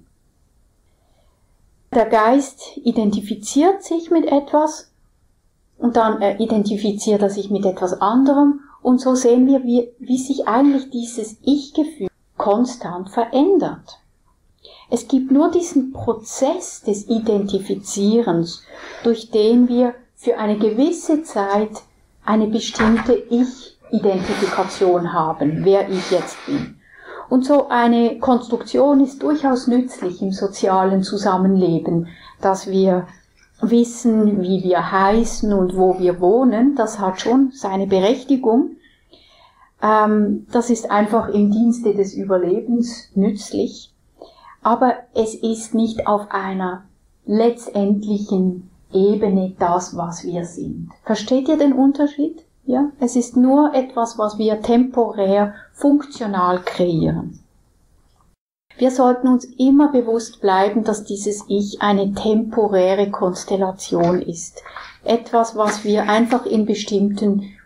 Der Geist identifiziert sich mit etwas und dann identifiziert er sich mit etwas anderem und so sehen wir, wie, wie sich eigentlich dieses Ich-Gefühl konstant verändert. Es gibt nur diesen Prozess des Identifizierens, durch den wir für eine gewisse Zeit eine bestimmte Ich-Identifikation haben, wer ich jetzt bin. Und so eine Konstruktion ist durchaus nützlich im sozialen Zusammenleben, dass wir wissen, wie wir heißen und wo wir wohnen. Das hat schon seine Berechtigung. Ähm, das ist einfach im Dienste des Überlebens nützlich. Aber es ist nicht auf einer letztendlichen Ebene das, was wir sind. Versteht ihr den Unterschied? Ja? Es ist nur etwas, was wir temporär, funktional kreieren. Wir sollten uns immer bewusst bleiben, dass dieses Ich eine temporäre Konstellation ist. Etwas, was wir einfach in bestimmten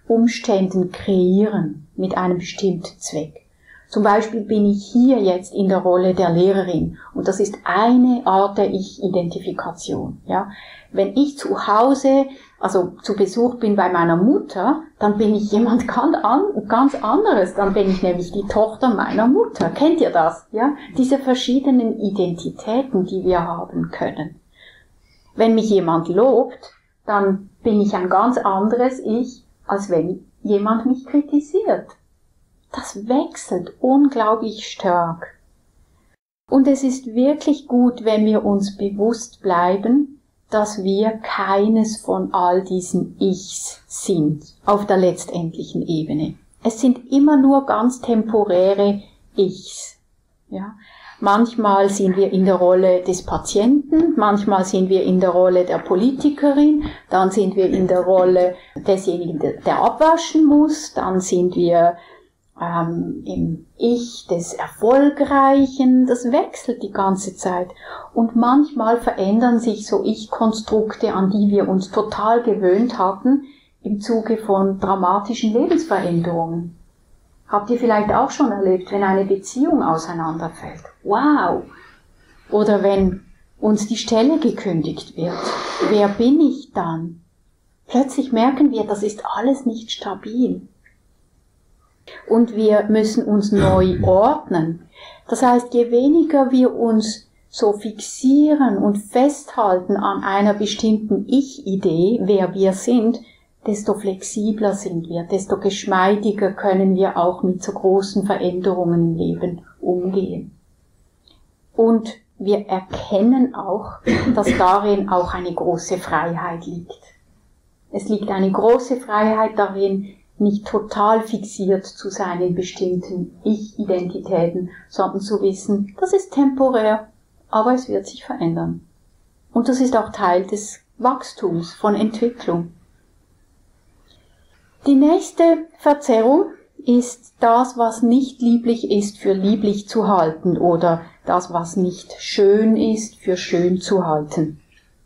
Umständen kreieren mit einem bestimmten Zweck. Zum Beispiel bin ich hier jetzt in der Rolle der Lehrerin und das ist eine Art der Ich-Identifikation. Ja? Wenn ich zu Hause, also zu Besuch bin bei meiner Mutter, dann bin ich jemand ganz, an, ganz anderes. Dann bin ich nämlich die Tochter meiner Mutter. Kennt ihr das? Ja? Diese verschiedenen Identitäten, die wir haben können. Wenn mich jemand lobt, dann bin ich ein ganz anderes Ich, als wenn jemand mich kritisiert. Das wechselt unglaublich stark. Und es ist wirklich gut, wenn wir uns bewusst bleiben, dass wir keines von all diesen Ichs sind auf der letztendlichen Ebene. Es sind immer nur ganz temporäre Ichs. Ja? Manchmal sind wir in der Rolle des Patienten, manchmal sind wir in der Rolle der Politikerin, dann sind wir in der Rolle desjenigen, der abwaschen muss, dann sind wir ähm, im Ich des Erfolgreichen. Das wechselt die ganze Zeit. Und manchmal verändern sich so Ich-Konstrukte, an die wir uns total gewöhnt hatten, im Zuge von dramatischen Lebensveränderungen. Habt ihr vielleicht auch schon erlebt, wenn eine Beziehung auseinanderfällt? Wow! Oder wenn uns die Stelle gekündigt wird. Wer bin ich dann? Plötzlich merken wir, das ist alles nicht stabil. Und wir müssen uns neu ordnen. Das heißt, je weniger wir uns so fixieren und festhalten an einer bestimmten Ich-Idee, wer wir sind, desto flexibler sind wir, desto geschmeidiger können wir auch mit so großen Veränderungen im Leben umgehen. Und wir erkennen auch, dass darin auch eine große Freiheit liegt. Es liegt eine große Freiheit darin, nicht total fixiert zu sein in bestimmten Ich-Identitäten, sondern zu wissen, das ist temporär, aber es wird sich verändern. Und das ist auch Teil des Wachstums, von Entwicklung. Die nächste Verzerrung ist das, was nicht lieblich ist, für lieblich zu halten oder das, was nicht schön ist, für schön zu halten.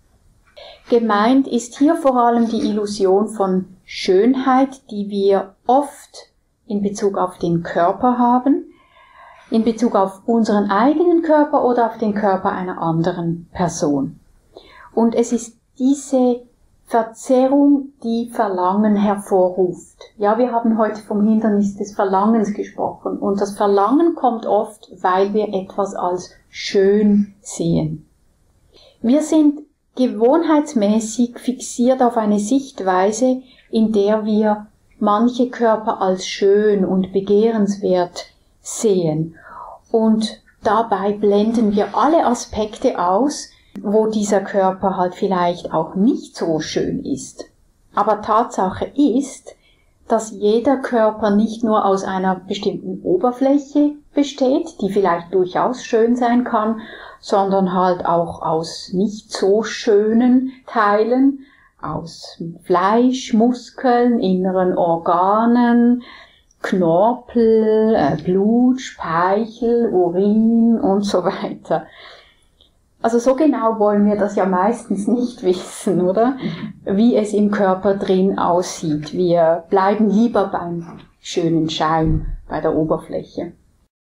Gemeint ist hier vor allem die Illusion von Schönheit, die wir oft in Bezug auf den Körper haben, in Bezug auf unseren eigenen Körper oder auf den Körper einer anderen Person. Und es ist diese Verzerrung, die Verlangen hervorruft. Ja, wir haben heute vom Hindernis des Verlangens gesprochen und das Verlangen kommt oft, weil wir etwas als schön sehen. Wir sind gewohnheitsmäßig fixiert auf eine Sichtweise, in der wir manche Körper als schön und begehrenswert sehen. Und dabei blenden wir alle Aspekte aus, wo dieser Körper halt vielleicht auch nicht so schön ist. Aber Tatsache ist, dass jeder Körper nicht nur aus einer bestimmten Oberfläche besteht, die vielleicht durchaus schön sein kann, sondern halt auch aus nicht so schönen Teilen, aus Fleisch, Muskeln, inneren Organen, Knorpel, äh, Blut, Speichel, Urin und so weiter. Also so genau wollen wir das ja meistens nicht wissen, oder? Wie es im Körper drin aussieht. Wir bleiben lieber beim schönen Schein, bei der Oberfläche.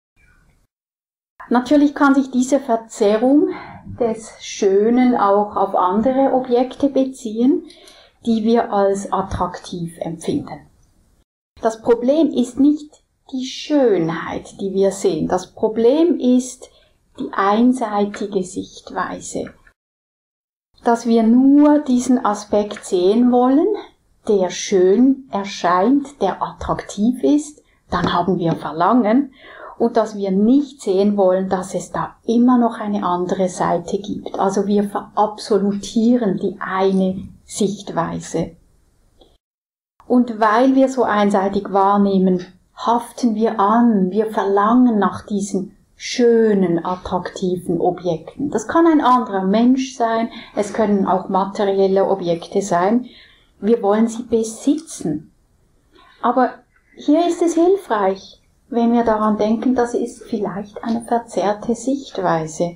Natürlich kann sich diese Verzerrung des Schönen auch auf andere Objekte beziehen, die wir als attraktiv empfinden. Das Problem ist nicht die Schönheit, die wir sehen. Das Problem ist die einseitige Sichtweise. Dass wir nur diesen Aspekt sehen wollen, der schön erscheint, der attraktiv ist, dann haben wir Verlangen. Und dass wir nicht sehen wollen, dass es da immer noch eine andere Seite gibt. Also wir verabsolutieren die eine Sichtweise. Und weil wir so einseitig wahrnehmen, haften wir an, wir verlangen nach diesen schönen, attraktiven Objekten. Das kann ein anderer Mensch sein, es können auch materielle Objekte sein. Wir wollen sie besitzen. Aber hier ist es hilfreich, wenn wir daran denken, das ist vielleicht eine verzerrte Sichtweise.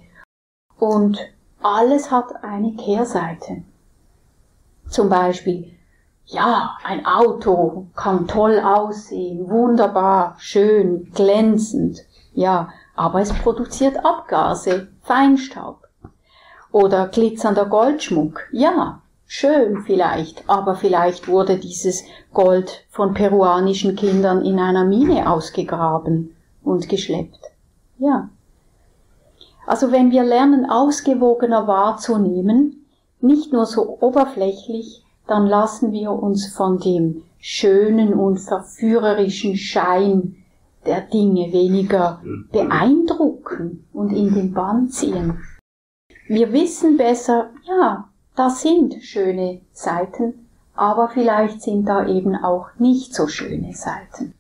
Und alles hat eine Kehrseite. Zum Beispiel, ja, ein Auto kann toll aussehen, wunderbar, schön, glänzend, ja, aber es produziert Abgase, Feinstaub. Oder glitzernder Goldschmuck, ja, schön vielleicht, aber vielleicht wurde dieses Gold von peruanischen Kindern in einer Mine ausgegraben und geschleppt. Ja. Also wenn wir lernen, ausgewogener wahrzunehmen, nicht nur so oberflächlich, dann lassen wir uns von dem schönen und verführerischen Schein der Dinge weniger beeindrucken und in den Bann ziehen. Wir wissen besser, ja, das sind schöne Seiten, aber vielleicht sind da eben auch nicht so schöne Seiten.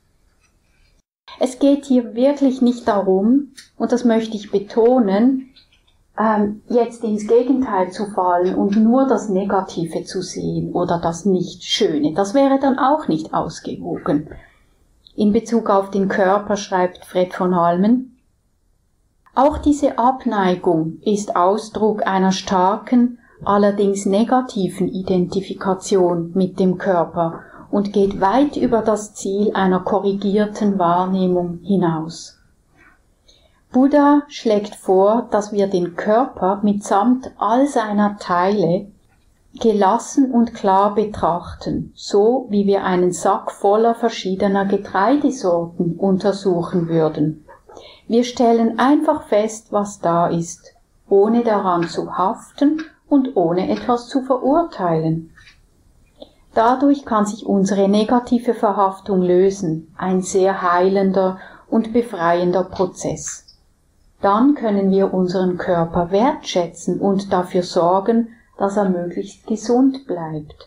Es geht hier wirklich nicht darum, und das möchte ich betonen, ähm, jetzt ins Gegenteil zu fallen und nur das Negative zu sehen oder das Nicht-Schöne. Das wäre dann auch nicht ausgewogen. In Bezug auf den Körper schreibt Fred von Halmen: Auch diese Abneigung ist Ausdruck einer starken, allerdings negativen Identifikation mit dem Körper und geht weit über das Ziel einer korrigierten Wahrnehmung hinaus. Buddha schlägt vor, dass wir den Körper mitsamt all seiner Teile gelassen und klar betrachten, so wie wir einen Sack voller verschiedener Getreidesorten untersuchen würden. Wir stellen einfach fest, was da ist, ohne daran zu haften und ohne etwas zu verurteilen. Dadurch kann sich unsere negative Verhaftung lösen, ein sehr heilender und befreiender Prozess. Dann können wir unseren Körper wertschätzen und dafür sorgen, dass er möglichst gesund bleibt,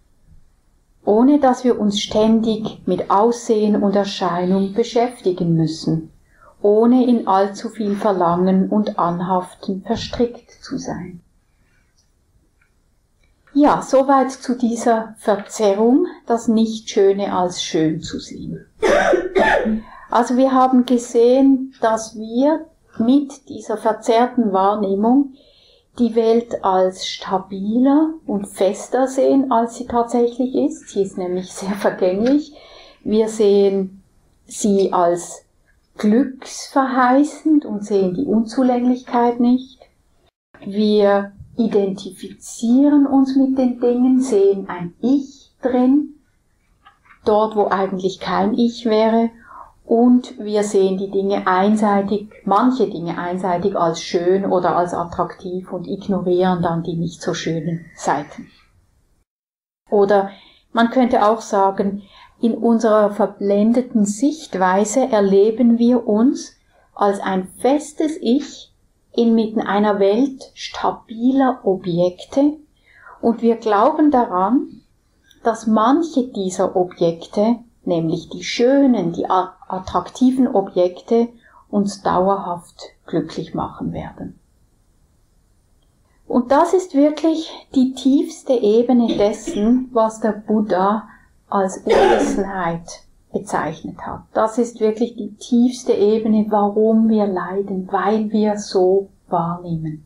ohne dass wir uns ständig mit Aussehen und Erscheinung beschäftigen müssen, ohne in allzu viel Verlangen und Anhaften verstrickt zu sein. Ja, soweit zu dieser Verzerrung, das Nicht-Schöne als schön zu sehen. Also wir haben gesehen, dass wir mit dieser verzerrten Wahrnehmung die Welt als stabiler und fester sehen, als sie tatsächlich ist. Sie ist nämlich sehr vergänglich. Wir sehen sie als glücksverheißend und sehen die Unzulänglichkeit nicht. Wir identifizieren uns mit den Dingen, sehen ein Ich drin, dort wo eigentlich kein Ich wäre, und wir sehen die Dinge einseitig, manche Dinge einseitig als schön oder als attraktiv und ignorieren dann die nicht so schönen Seiten. Oder man könnte auch sagen, in unserer verblendeten Sichtweise erleben wir uns als ein festes Ich inmitten einer Welt stabiler Objekte, und wir glauben daran, dass manche dieser Objekte, nämlich die schönen, die attraktiven Objekte, uns dauerhaft glücklich machen werden. Und das ist wirklich die tiefste Ebene dessen, was der Buddha als Unwissenheit bezeichnet hat. Das ist wirklich die tiefste Ebene, warum wir leiden, weil wir so wahrnehmen.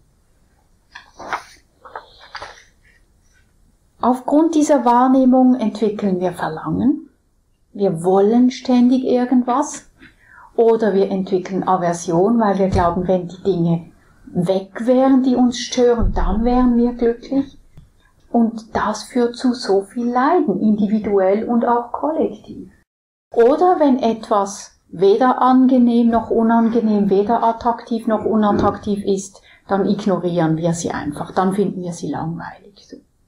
Aufgrund dieser Wahrnehmung entwickeln wir Verlangen. Wir wollen ständig irgendwas, oder wir entwickeln Aversion, weil wir glauben, wenn die Dinge weg wären, die uns stören, dann wären wir glücklich. Und das führt zu so viel Leiden, individuell und auch kollektiv. Oder wenn etwas weder angenehm noch unangenehm, weder attraktiv noch unattraktiv ist, dann ignorieren wir sie einfach, dann finden wir sie langweilig.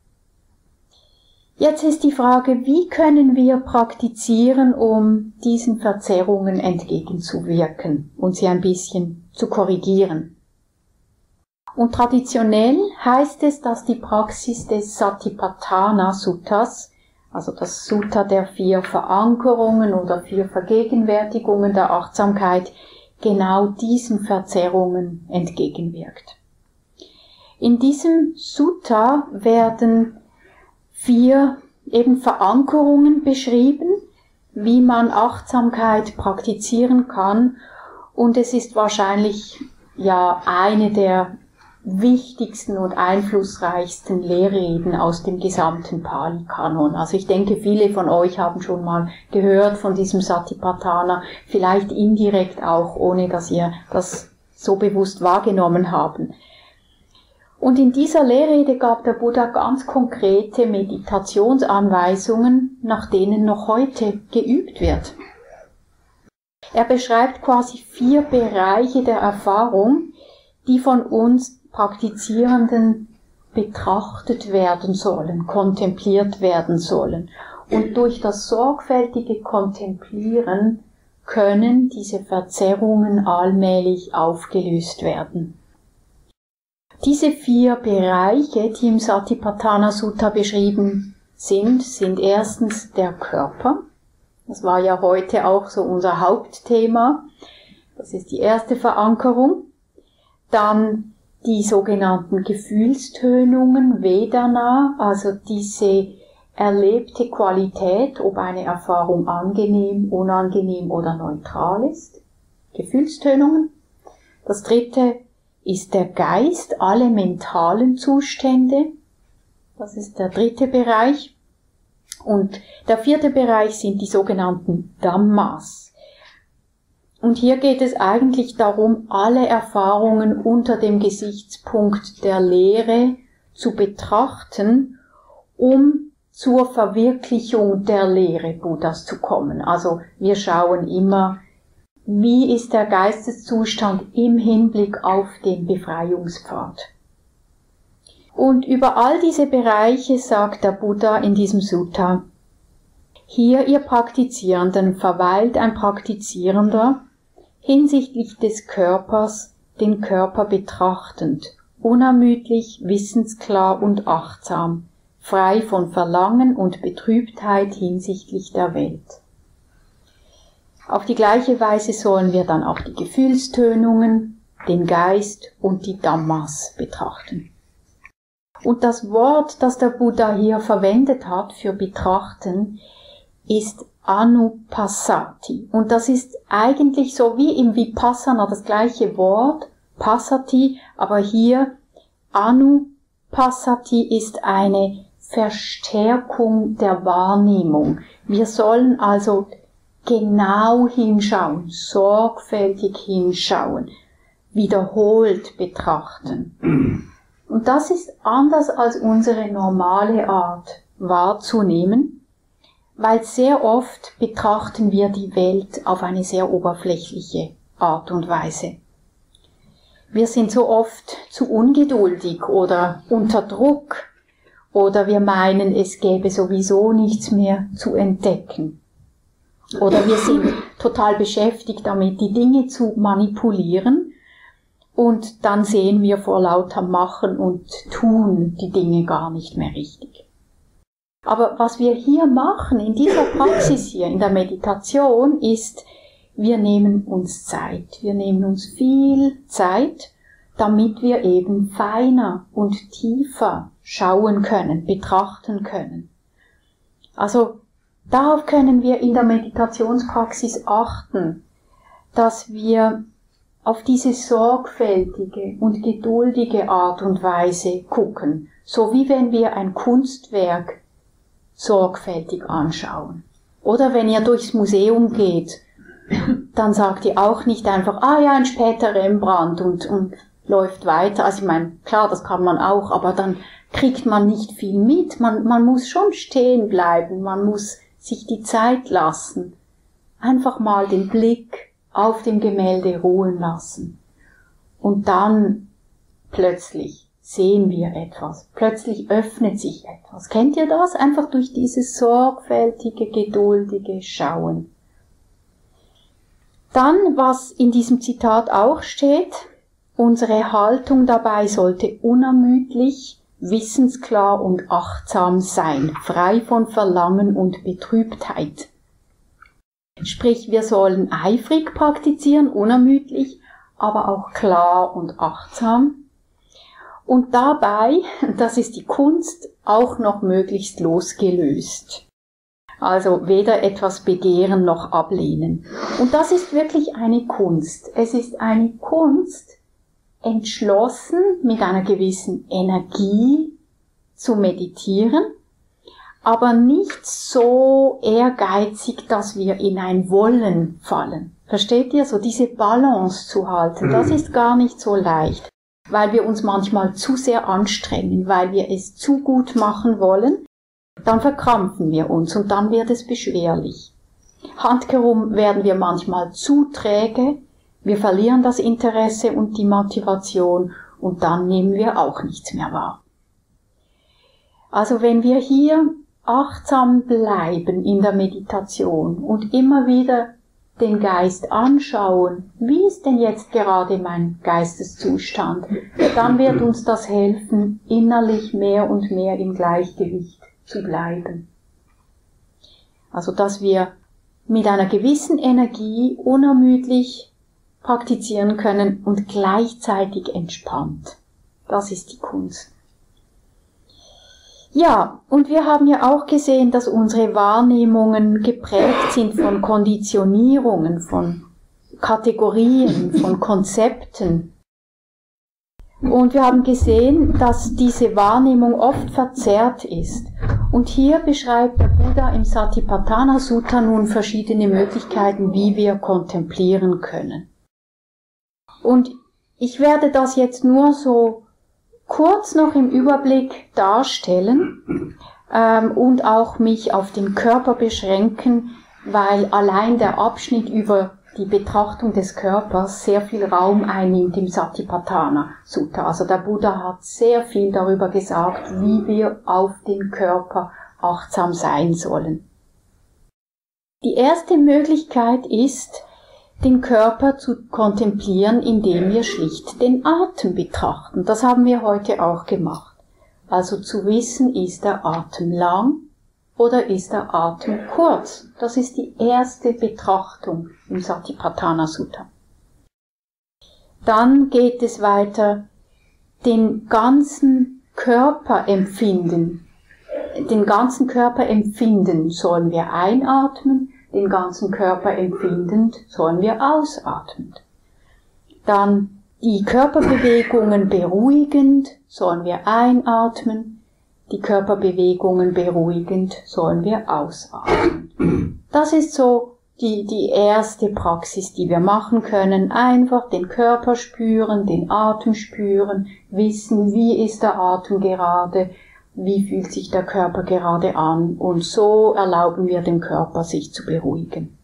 Jetzt ist die Frage, wie können wir praktizieren, um diesen Verzerrungen entgegenzuwirken und sie ein bisschen zu korrigieren? Und traditionell heißt es, dass die Praxis des Satipatthana Suttas, also das Sutta der vier Verankerungen oder vier Vergegenwärtigungen der Achtsamkeit, genau diesen Verzerrungen entgegenwirkt. In diesem Sutta werden vier eben Verankerungen beschrieben, wie man Achtsamkeit praktizieren kann, und es ist wahrscheinlich ja eine der wichtigsten und einflussreichsten Lehrreden aus dem gesamten Pali-Kanon. Also ich denke, viele von euch haben schon mal gehört von diesem Satipatthana, vielleicht indirekt auch, ohne dass ihr das so bewusst wahrgenommen haben. Und in dieser Lehrrede gab der Buddha ganz konkrete Meditationsanweisungen, nach denen noch heute geübt wird. Er beschreibt quasi vier Bereiche der Erfahrung, die von uns Praktizierenden betrachtet werden sollen, kontempliert werden sollen. Und durch das sorgfältige Kontemplieren können diese Verzerrungen allmählich aufgelöst werden. Diese vier Bereiche, die im Satipatthana Sutta beschrieben sind, sind erstens der Körper. Das war ja heute auch so unser Hauptthema. Das ist die erste Verankerung. Dann die sogenannten Gefühlstönungen, Vedana, also diese erlebte Qualität, ob eine Erfahrung angenehm, unangenehm oder neutral ist. Gefühlstönungen. Das dritte ist der Geist, alle mentalen Zustände. Das ist der dritte Bereich. Und der vierte Bereich sind die sogenannten Dhammas. Und hier geht es eigentlich darum, alle Erfahrungen unter dem Gesichtspunkt der Lehre zu betrachten, um zur Verwirklichung der Lehre Buddhas zu kommen. Also wir schauen immer, wie ist der Geisteszustand im Hinblick auf den Befreiungspfad. Und über all diese Bereiche sagt der Buddha in diesem Sutta: Hier, ihr Praktizierenden, verweilt ein Praktizierender hinsichtlich des Körpers, den Körper betrachtend, unermüdlich, wissensklar und achtsam, frei von Verlangen und Betrübtheit hinsichtlich der Welt. Auf die gleiche Weise sollen wir dann auch die Gefühlstönungen, den Geist und die Dhammas betrachten. Und das Wort, das der Buddha hier verwendet hat für betrachten, ist Anupassati. Und das ist eigentlich so wie im Vipassana das gleiche Wort, Passati, aber hier Anupassati ist eine Verstärkung der Wahrnehmung. Wir sollen also genau hinschauen, sorgfältig hinschauen, wiederholt betrachten. Und das ist anders als unsere normale Art wahrzunehmen, weil sehr oft betrachten wir die Welt auf eine sehr oberflächliche Art und Weise. Wir sind so oft zu ungeduldig oder unter Druck oder wir meinen, es gäbe sowieso nichts mehr zu entdecken. Oder wir sind total beschäftigt damit, die Dinge zu manipulieren und dann sehen wir vor lauter Machen und Tun die Dinge gar nicht mehr richtig. Aber was wir hier machen, in dieser Praxis hier, in der Meditation, ist, wir nehmen uns Zeit. Wir nehmen uns viel Zeit, damit wir eben feiner und tiefer schauen können, betrachten können. Also darauf können wir in der Meditationspraxis achten, dass wir auf diese sorgfältige und geduldige Art und Weise gucken, so wie wenn wir ein Kunstwerk sorgfältig anschauen. Oder wenn ihr durchs Museum geht, dann sagt ihr auch nicht einfach, ah ja, ein später Rembrandt und, und läuft weiter. Also ich meine, klar, das kann man auch, aber dann kriegt man nicht viel mit. Man, man muss schon stehen bleiben, man muss sich die Zeit lassen. Einfach mal den Blick auf dem Gemälde ruhen lassen. Und dann plötzlich sehen wir etwas. Plötzlich öffnet sich etwas. Kennt ihr das? Einfach durch dieses sorgfältige, geduldige Schauen. Dann, was in diesem Zitat auch steht, unsere Haltung dabei sollte unermüdlich, wissensklar und achtsam sein, frei von Verlangen und Betrübtheit. Sprich, wir sollen eifrig praktizieren, unermüdlich, aber auch klar und achtsam. Und dabei, das ist die Kunst, auch noch möglichst losgelöst. Also weder etwas begehren noch ablehnen. Und das ist wirklich eine Kunst. Es ist eine Kunst, entschlossen, mit einer gewissen Energie zu meditieren, aber nicht so ehrgeizig, dass wir in ein Wollen fallen. Versteht ihr? So diese Balance zu halten, das ist gar nicht so leicht, weil wir uns manchmal zu sehr anstrengen, weil wir es zu gut machen wollen, dann verkrampfen wir uns und dann wird es beschwerlich. Handkehrum werden wir manchmal zu träge, wir verlieren das Interesse und die Motivation und dann nehmen wir auch nichts mehr wahr. Also wenn wir hier achtsam bleiben in der Meditation und immer wieder den Geist anschauen, wie ist denn jetzt gerade mein Geisteszustand, dann wird uns das helfen, innerlich mehr und mehr im Gleichgewicht zu bleiben. Also dass wir mit einer gewissen Energie unermüdlich praktizieren können und gleichzeitig entspannt. Das ist die Kunst. Ja, und wir haben ja auch gesehen, dass unsere Wahrnehmungen geprägt sind von Konditionierungen, von Kategorien, von Konzepten. Und wir haben gesehen, dass diese Wahrnehmung oft verzerrt ist. Und hier beschreibt der Buddha im Satipatthana Sutta nun verschiedene Möglichkeiten, wie wir kontemplieren können. Und ich werde das jetzt nur so kurz noch im Überblick darstellen ähm, und auch mich auf den Körper beschränken, weil allein der Abschnitt über die Betrachtung des Körpers sehr viel Raum einnimmt im Satipatthana Sutta. Also der Buddha hat sehr viel darüber gesagt, wie wir auf den Körper achtsam sein sollen. Die erste Möglichkeit ist, den Körper zu kontemplieren, indem wir schlicht den Atem betrachten. Das haben wir heute auch gemacht. Also zu wissen, ist der Atem lang oder ist der Atem kurz? Das ist die erste Betrachtung im Satipatthana Sutta. Dann geht es weiter, den ganzen Körper empfinden. Den ganzen Körper empfinden sollen wir einatmen, den ganzen Körper empfindend sollen wir ausatmen. Dann die Körperbewegungen beruhigend sollen wir einatmen, die Körperbewegungen beruhigend sollen wir ausatmen. Das ist so die, die erste Praxis, die wir machen können. Einfach den Körper spüren, den Atem spüren, wissen, wie ist der Atem gerade, wie fühlt sich der Körper gerade an, und so erlauben wir dem Körper, sich zu beruhigen.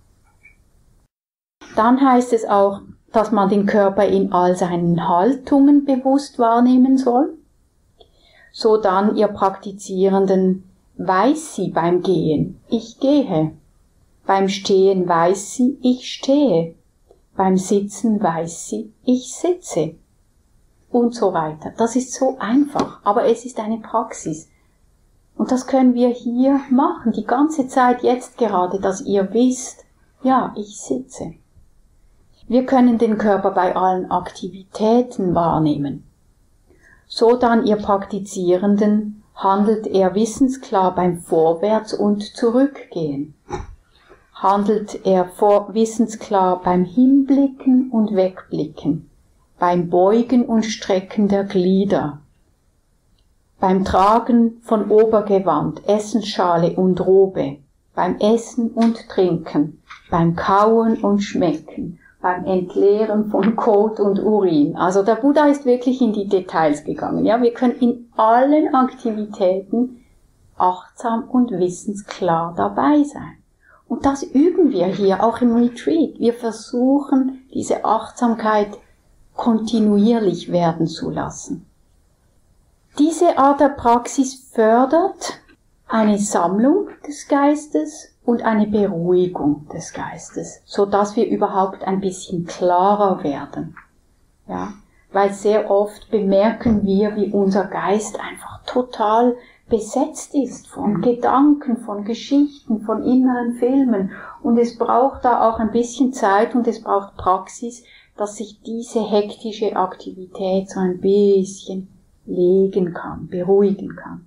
Dann heißt es auch, dass man den Körper in all seinen Haltungen bewusst wahrnehmen soll. So dann, ihr Praktizierenden, weiß sie beim Gehen, ich gehe. Beim Stehen weiß sie, ich stehe. Beim Sitzen weiß sie, ich sitze. Und so weiter. Das ist so einfach, aber es ist eine Praxis. Und das können wir hier machen, die ganze Zeit jetzt gerade, dass ihr wisst, ja, ich sitze. Wir können den Körper bei allen Aktivitäten wahrnehmen. So dann, ihr Praktizierenden, handelt er wissensklar beim Vorwärts- und Zurückgehen. Handelt er vor wissensklar beim Hinblicken und Wegblicken. Beim Beugen und Strecken der Glieder, beim Tragen von Obergewand, Essensschale und Robe, beim Essen und Trinken, beim Kauen und Schmecken, beim Entleeren von Kot und Urin. Also der Buddha ist wirklich in die Details gegangen. Ja, wir können in allen Aktivitäten achtsam und wissensklar dabei sein. Und das üben wir hier auch im Retreat. Wir versuchen, diese Achtsamkeit kontinuierlich werden zu lassen. Diese Art der Praxis fördert eine Sammlung des Geistes und eine Beruhigung des Geistes, so dass wir überhaupt ein bisschen klarer werden. Ja, weil sehr oft bemerken wir, wie unser Geist einfach total besetzt ist von Gedanken, von Geschichten, von inneren Filmen, und es braucht da auch ein bisschen Zeit und es braucht Praxis, dass sich diese hektische Aktivität so ein bisschen legen kann, beruhigen kann.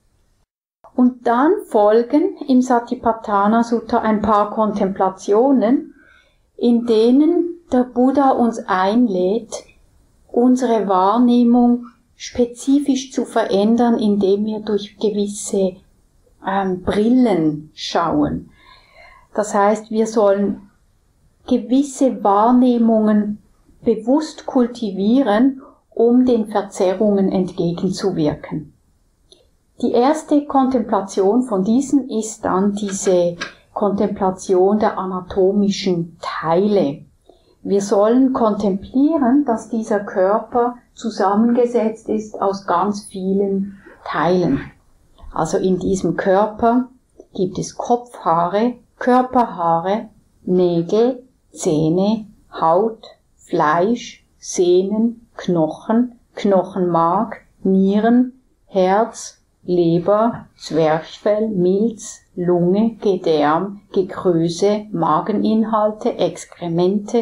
Und dann folgen im Satipatthana Sutta ein paar Kontemplationen, in denen der Buddha uns einlädt, unsere Wahrnehmung spezifisch zu verändern, indem wir durch gewisse ähm, Brillen schauen. Das heißt, wir sollen gewisse Wahrnehmungen bewusst kultivieren, um den Verzerrungen entgegenzuwirken. Die erste Kontemplation von diesen ist dann diese Kontemplation der anatomischen Teile. Wir sollen kontemplieren, dass dieser Körper zusammengesetzt ist aus ganz vielen Teilen. Also in diesem Körper gibt es Kopfhaare, Körperhaare, Nägel, Zähne, Haut, Fleisch, Sehnen, Knochen, Knochenmark, Nieren, Herz, Leber, Zwerchfell, Milz, Lunge, Gedärm, Gekröse, Mageninhalte, Exkremente,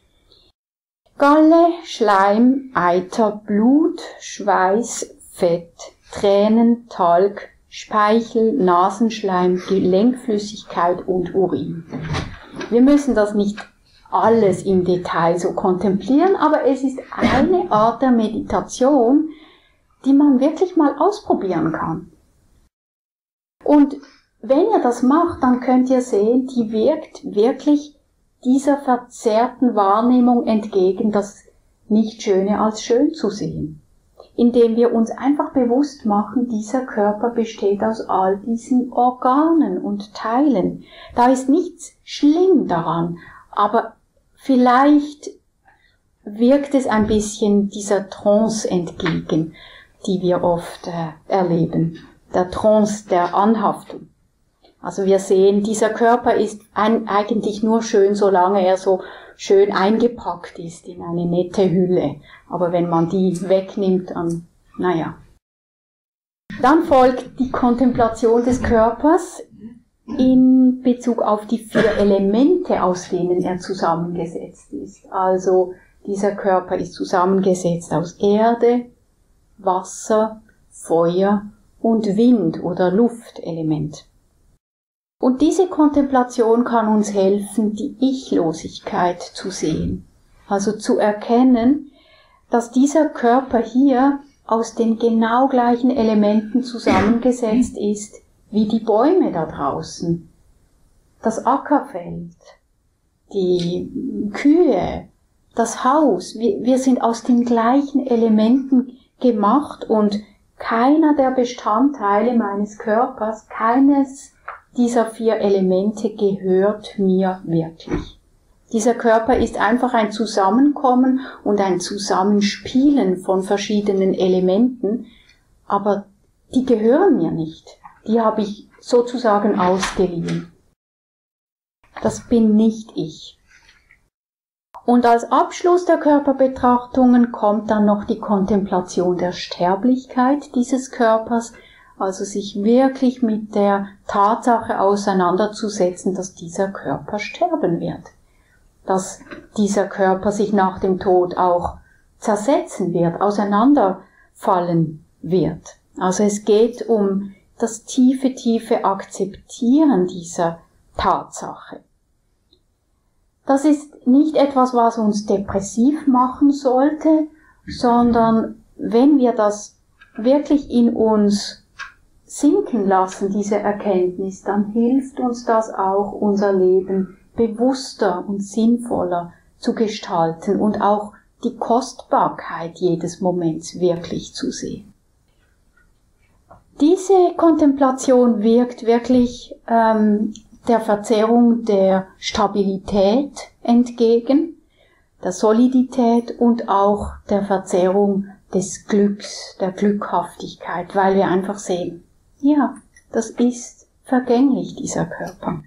Galle, Schleim, Eiter, Blut, Schweiß, Fett, Tränen, Talg, Speichel, Nasenschleim, Gelenkflüssigkeit und Urin. Wir müssen das nicht alles im Detail so kontemplieren, aber es ist eine Art der Meditation, die man wirklich mal ausprobieren kann. Und wenn ihr das macht, dann könnt ihr sehen, die wirkt wirklich dieser verzerrten Wahrnehmung entgegen, das Nicht-Schöne als schön zu sehen. Indem wir uns einfach bewusst machen, dieser Körper besteht aus all diesen Organen und Teilen. Da ist nichts schlimm daran, aber vielleicht wirkt es ein bisschen dieser Trance entgegen, die wir oft äh, erleben. Der Trance der Anhaftung. Also wir sehen, dieser Körper ist ein, eigentlich nur schön, solange er so schön eingepackt ist in eine nette Hülle. Aber wenn man die wegnimmt, dann, naja. Dann folgt die Kontemplation des Körpers in Bezug auf die vier Elemente, aus denen er zusammengesetzt ist. Also dieser Körper ist zusammengesetzt aus Erde, Wasser, Feuer und Wind- oder Luftelement. Und diese Kontemplation kann uns helfen, die Ichlosigkeit zu sehen. Also zu erkennen, dass dieser Körper hier aus den genau gleichen Elementen zusammengesetzt ist, wie die Bäume da draußen, das Ackerfeld, die Kühe, das Haus. Wir, wir sind aus den gleichen Elementen gemacht und keiner der Bestandteile meines Körpers, keines dieser vier Elemente gehört mir wirklich. Dieser Körper ist einfach ein Zusammenkommen und ein Zusammenspielen von verschiedenen Elementen, aber die gehören mir nicht. Die habe ich sozusagen ausgeliehen. Das bin nicht ich. Und als Abschluss der Körperbetrachtungen kommt dann noch die Kontemplation der Sterblichkeit dieses Körpers, also sich wirklich mit der Tatsache auseinanderzusetzen, dass dieser Körper sterben wird. Dass dieser Körper sich nach dem Tod auch zersetzen wird, auseinanderfallen wird. Also es geht um das tiefe, tiefe Akzeptieren dieser Tatsache. Das ist nicht etwas, was uns depressiv machen sollte, sondern wenn wir das wirklich in uns sinken lassen, diese Erkenntnis, dann hilft uns das auch, unser Leben bewusster und sinnvoller zu gestalten und auch die Kostbarkeit jedes Moments wirklich zu sehen. Diese Kontemplation wirkt wirklich ähm, der Verzerrung der Stabilität entgegen, der Solidität und auch der Verzerrung des Glücks, der Glückhaftigkeit, weil wir einfach sehen, ja, das ist vergänglich, dieser Körper.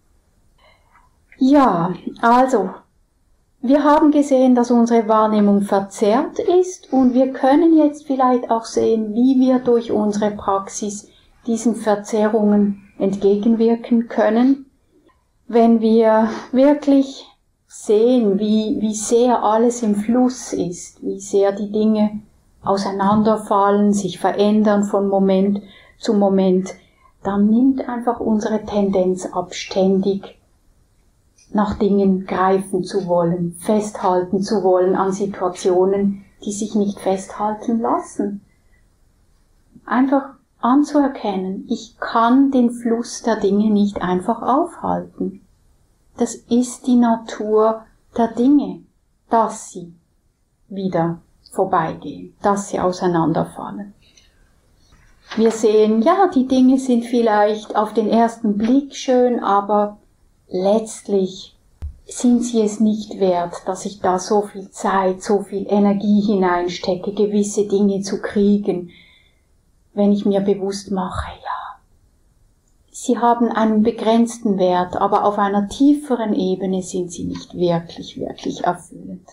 Ja, also, wir haben gesehen, dass unsere Wahrnehmung verzerrt ist und wir können jetzt vielleicht auch sehen, wie wir durch unsere Praxis diesen Verzerrungen entgegenwirken können, wenn wir wirklich sehen, wie, wie sehr alles im Fluss ist, wie sehr die Dinge auseinanderfallen, sich verändern von Moment zu Moment, dann nimmt einfach unsere Tendenz ab, ständig nach Dingen greifen zu wollen, festhalten zu wollen an Situationen, die sich nicht festhalten lassen. Einfach anzuerkennen, ich kann den Fluss der Dinge nicht einfach aufhalten. Das ist die Natur der Dinge, dass sie wieder vorbeigehen, dass sie auseinanderfallen. Wir sehen, ja, die Dinge sind vielleicht auf den ersten Blick schön, aber letztlich sind sie es nicht wert, dass ich da so viel Zeit, so viel Energie hineinstecke, gewisse Dinge zu kriegen, wenn ich mir bewusst mache, ja, sie haben einen begrenzten Wert, aber auf einer tieferen Ebene sind sie nicht wirklich, wirklich erfüllend.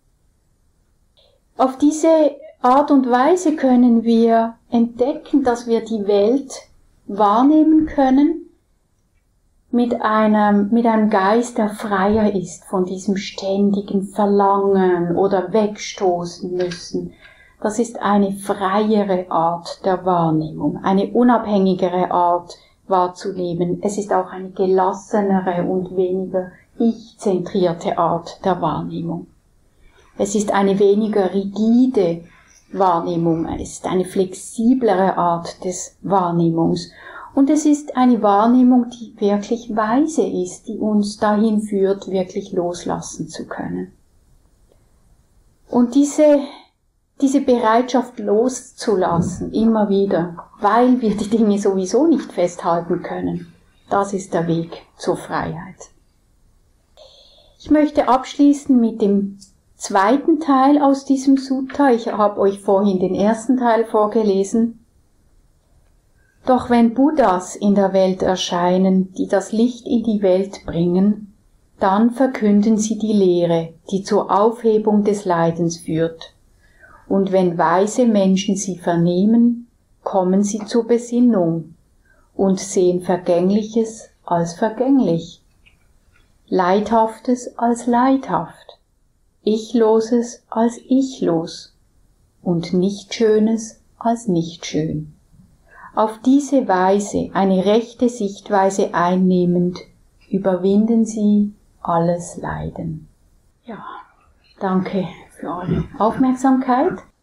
Auf diese Art und Weise können wir entdecken, dass wir die Welt wahrnehmen können mit einem, mit einem Geist, der freier ist von diesem ständigen Verlangen oder wegstoßen müssen. Das ist eine freiere Art der Wahrnehmung, eine unabhängigere Art wahrzunehmen. Es ist auch eine gelassenere und weniger ich-zentrierte Art der Wahrnehmung. Es ist eine weniger rigide Wahrnehmung, es ist eine flexiblere Art des Wahrnehmungs. Und es ist eine Wahrnehmung, die wirklich weise ist, die uns dahin führt, wirklich loslassen zu können. Und diese, diese Bereitschaft loszulassen, immer wieder, weil wir die Dinge sowieso nicht festhalten können, das ist der Weg zur Freiheit. Ich möchte abschließen mit dem zweiten Teil aus diesem Sutta. Ich habe euch vorhin den ersten Teil vorgelesen. Doch wenn Buddhas in der Welt erscheinen, die das Licht in die Welt bringen, dann verkünden sie die Lehre, die zur Aufhebung des Leidens führt. Und wenn weise Menschen sie vernehmen, kommen sie zur Besinnung und sehen Vergängliches als vergänglich, Leidhaftes als leidhaft, Ichloses als ichlos und Nichtschönes als nicht schön. Auf diese Weise, eine rechte Sichtweise einnehmend, überwinden sie alles Leiden. Ja, danke für eure Aufmerksamkeit.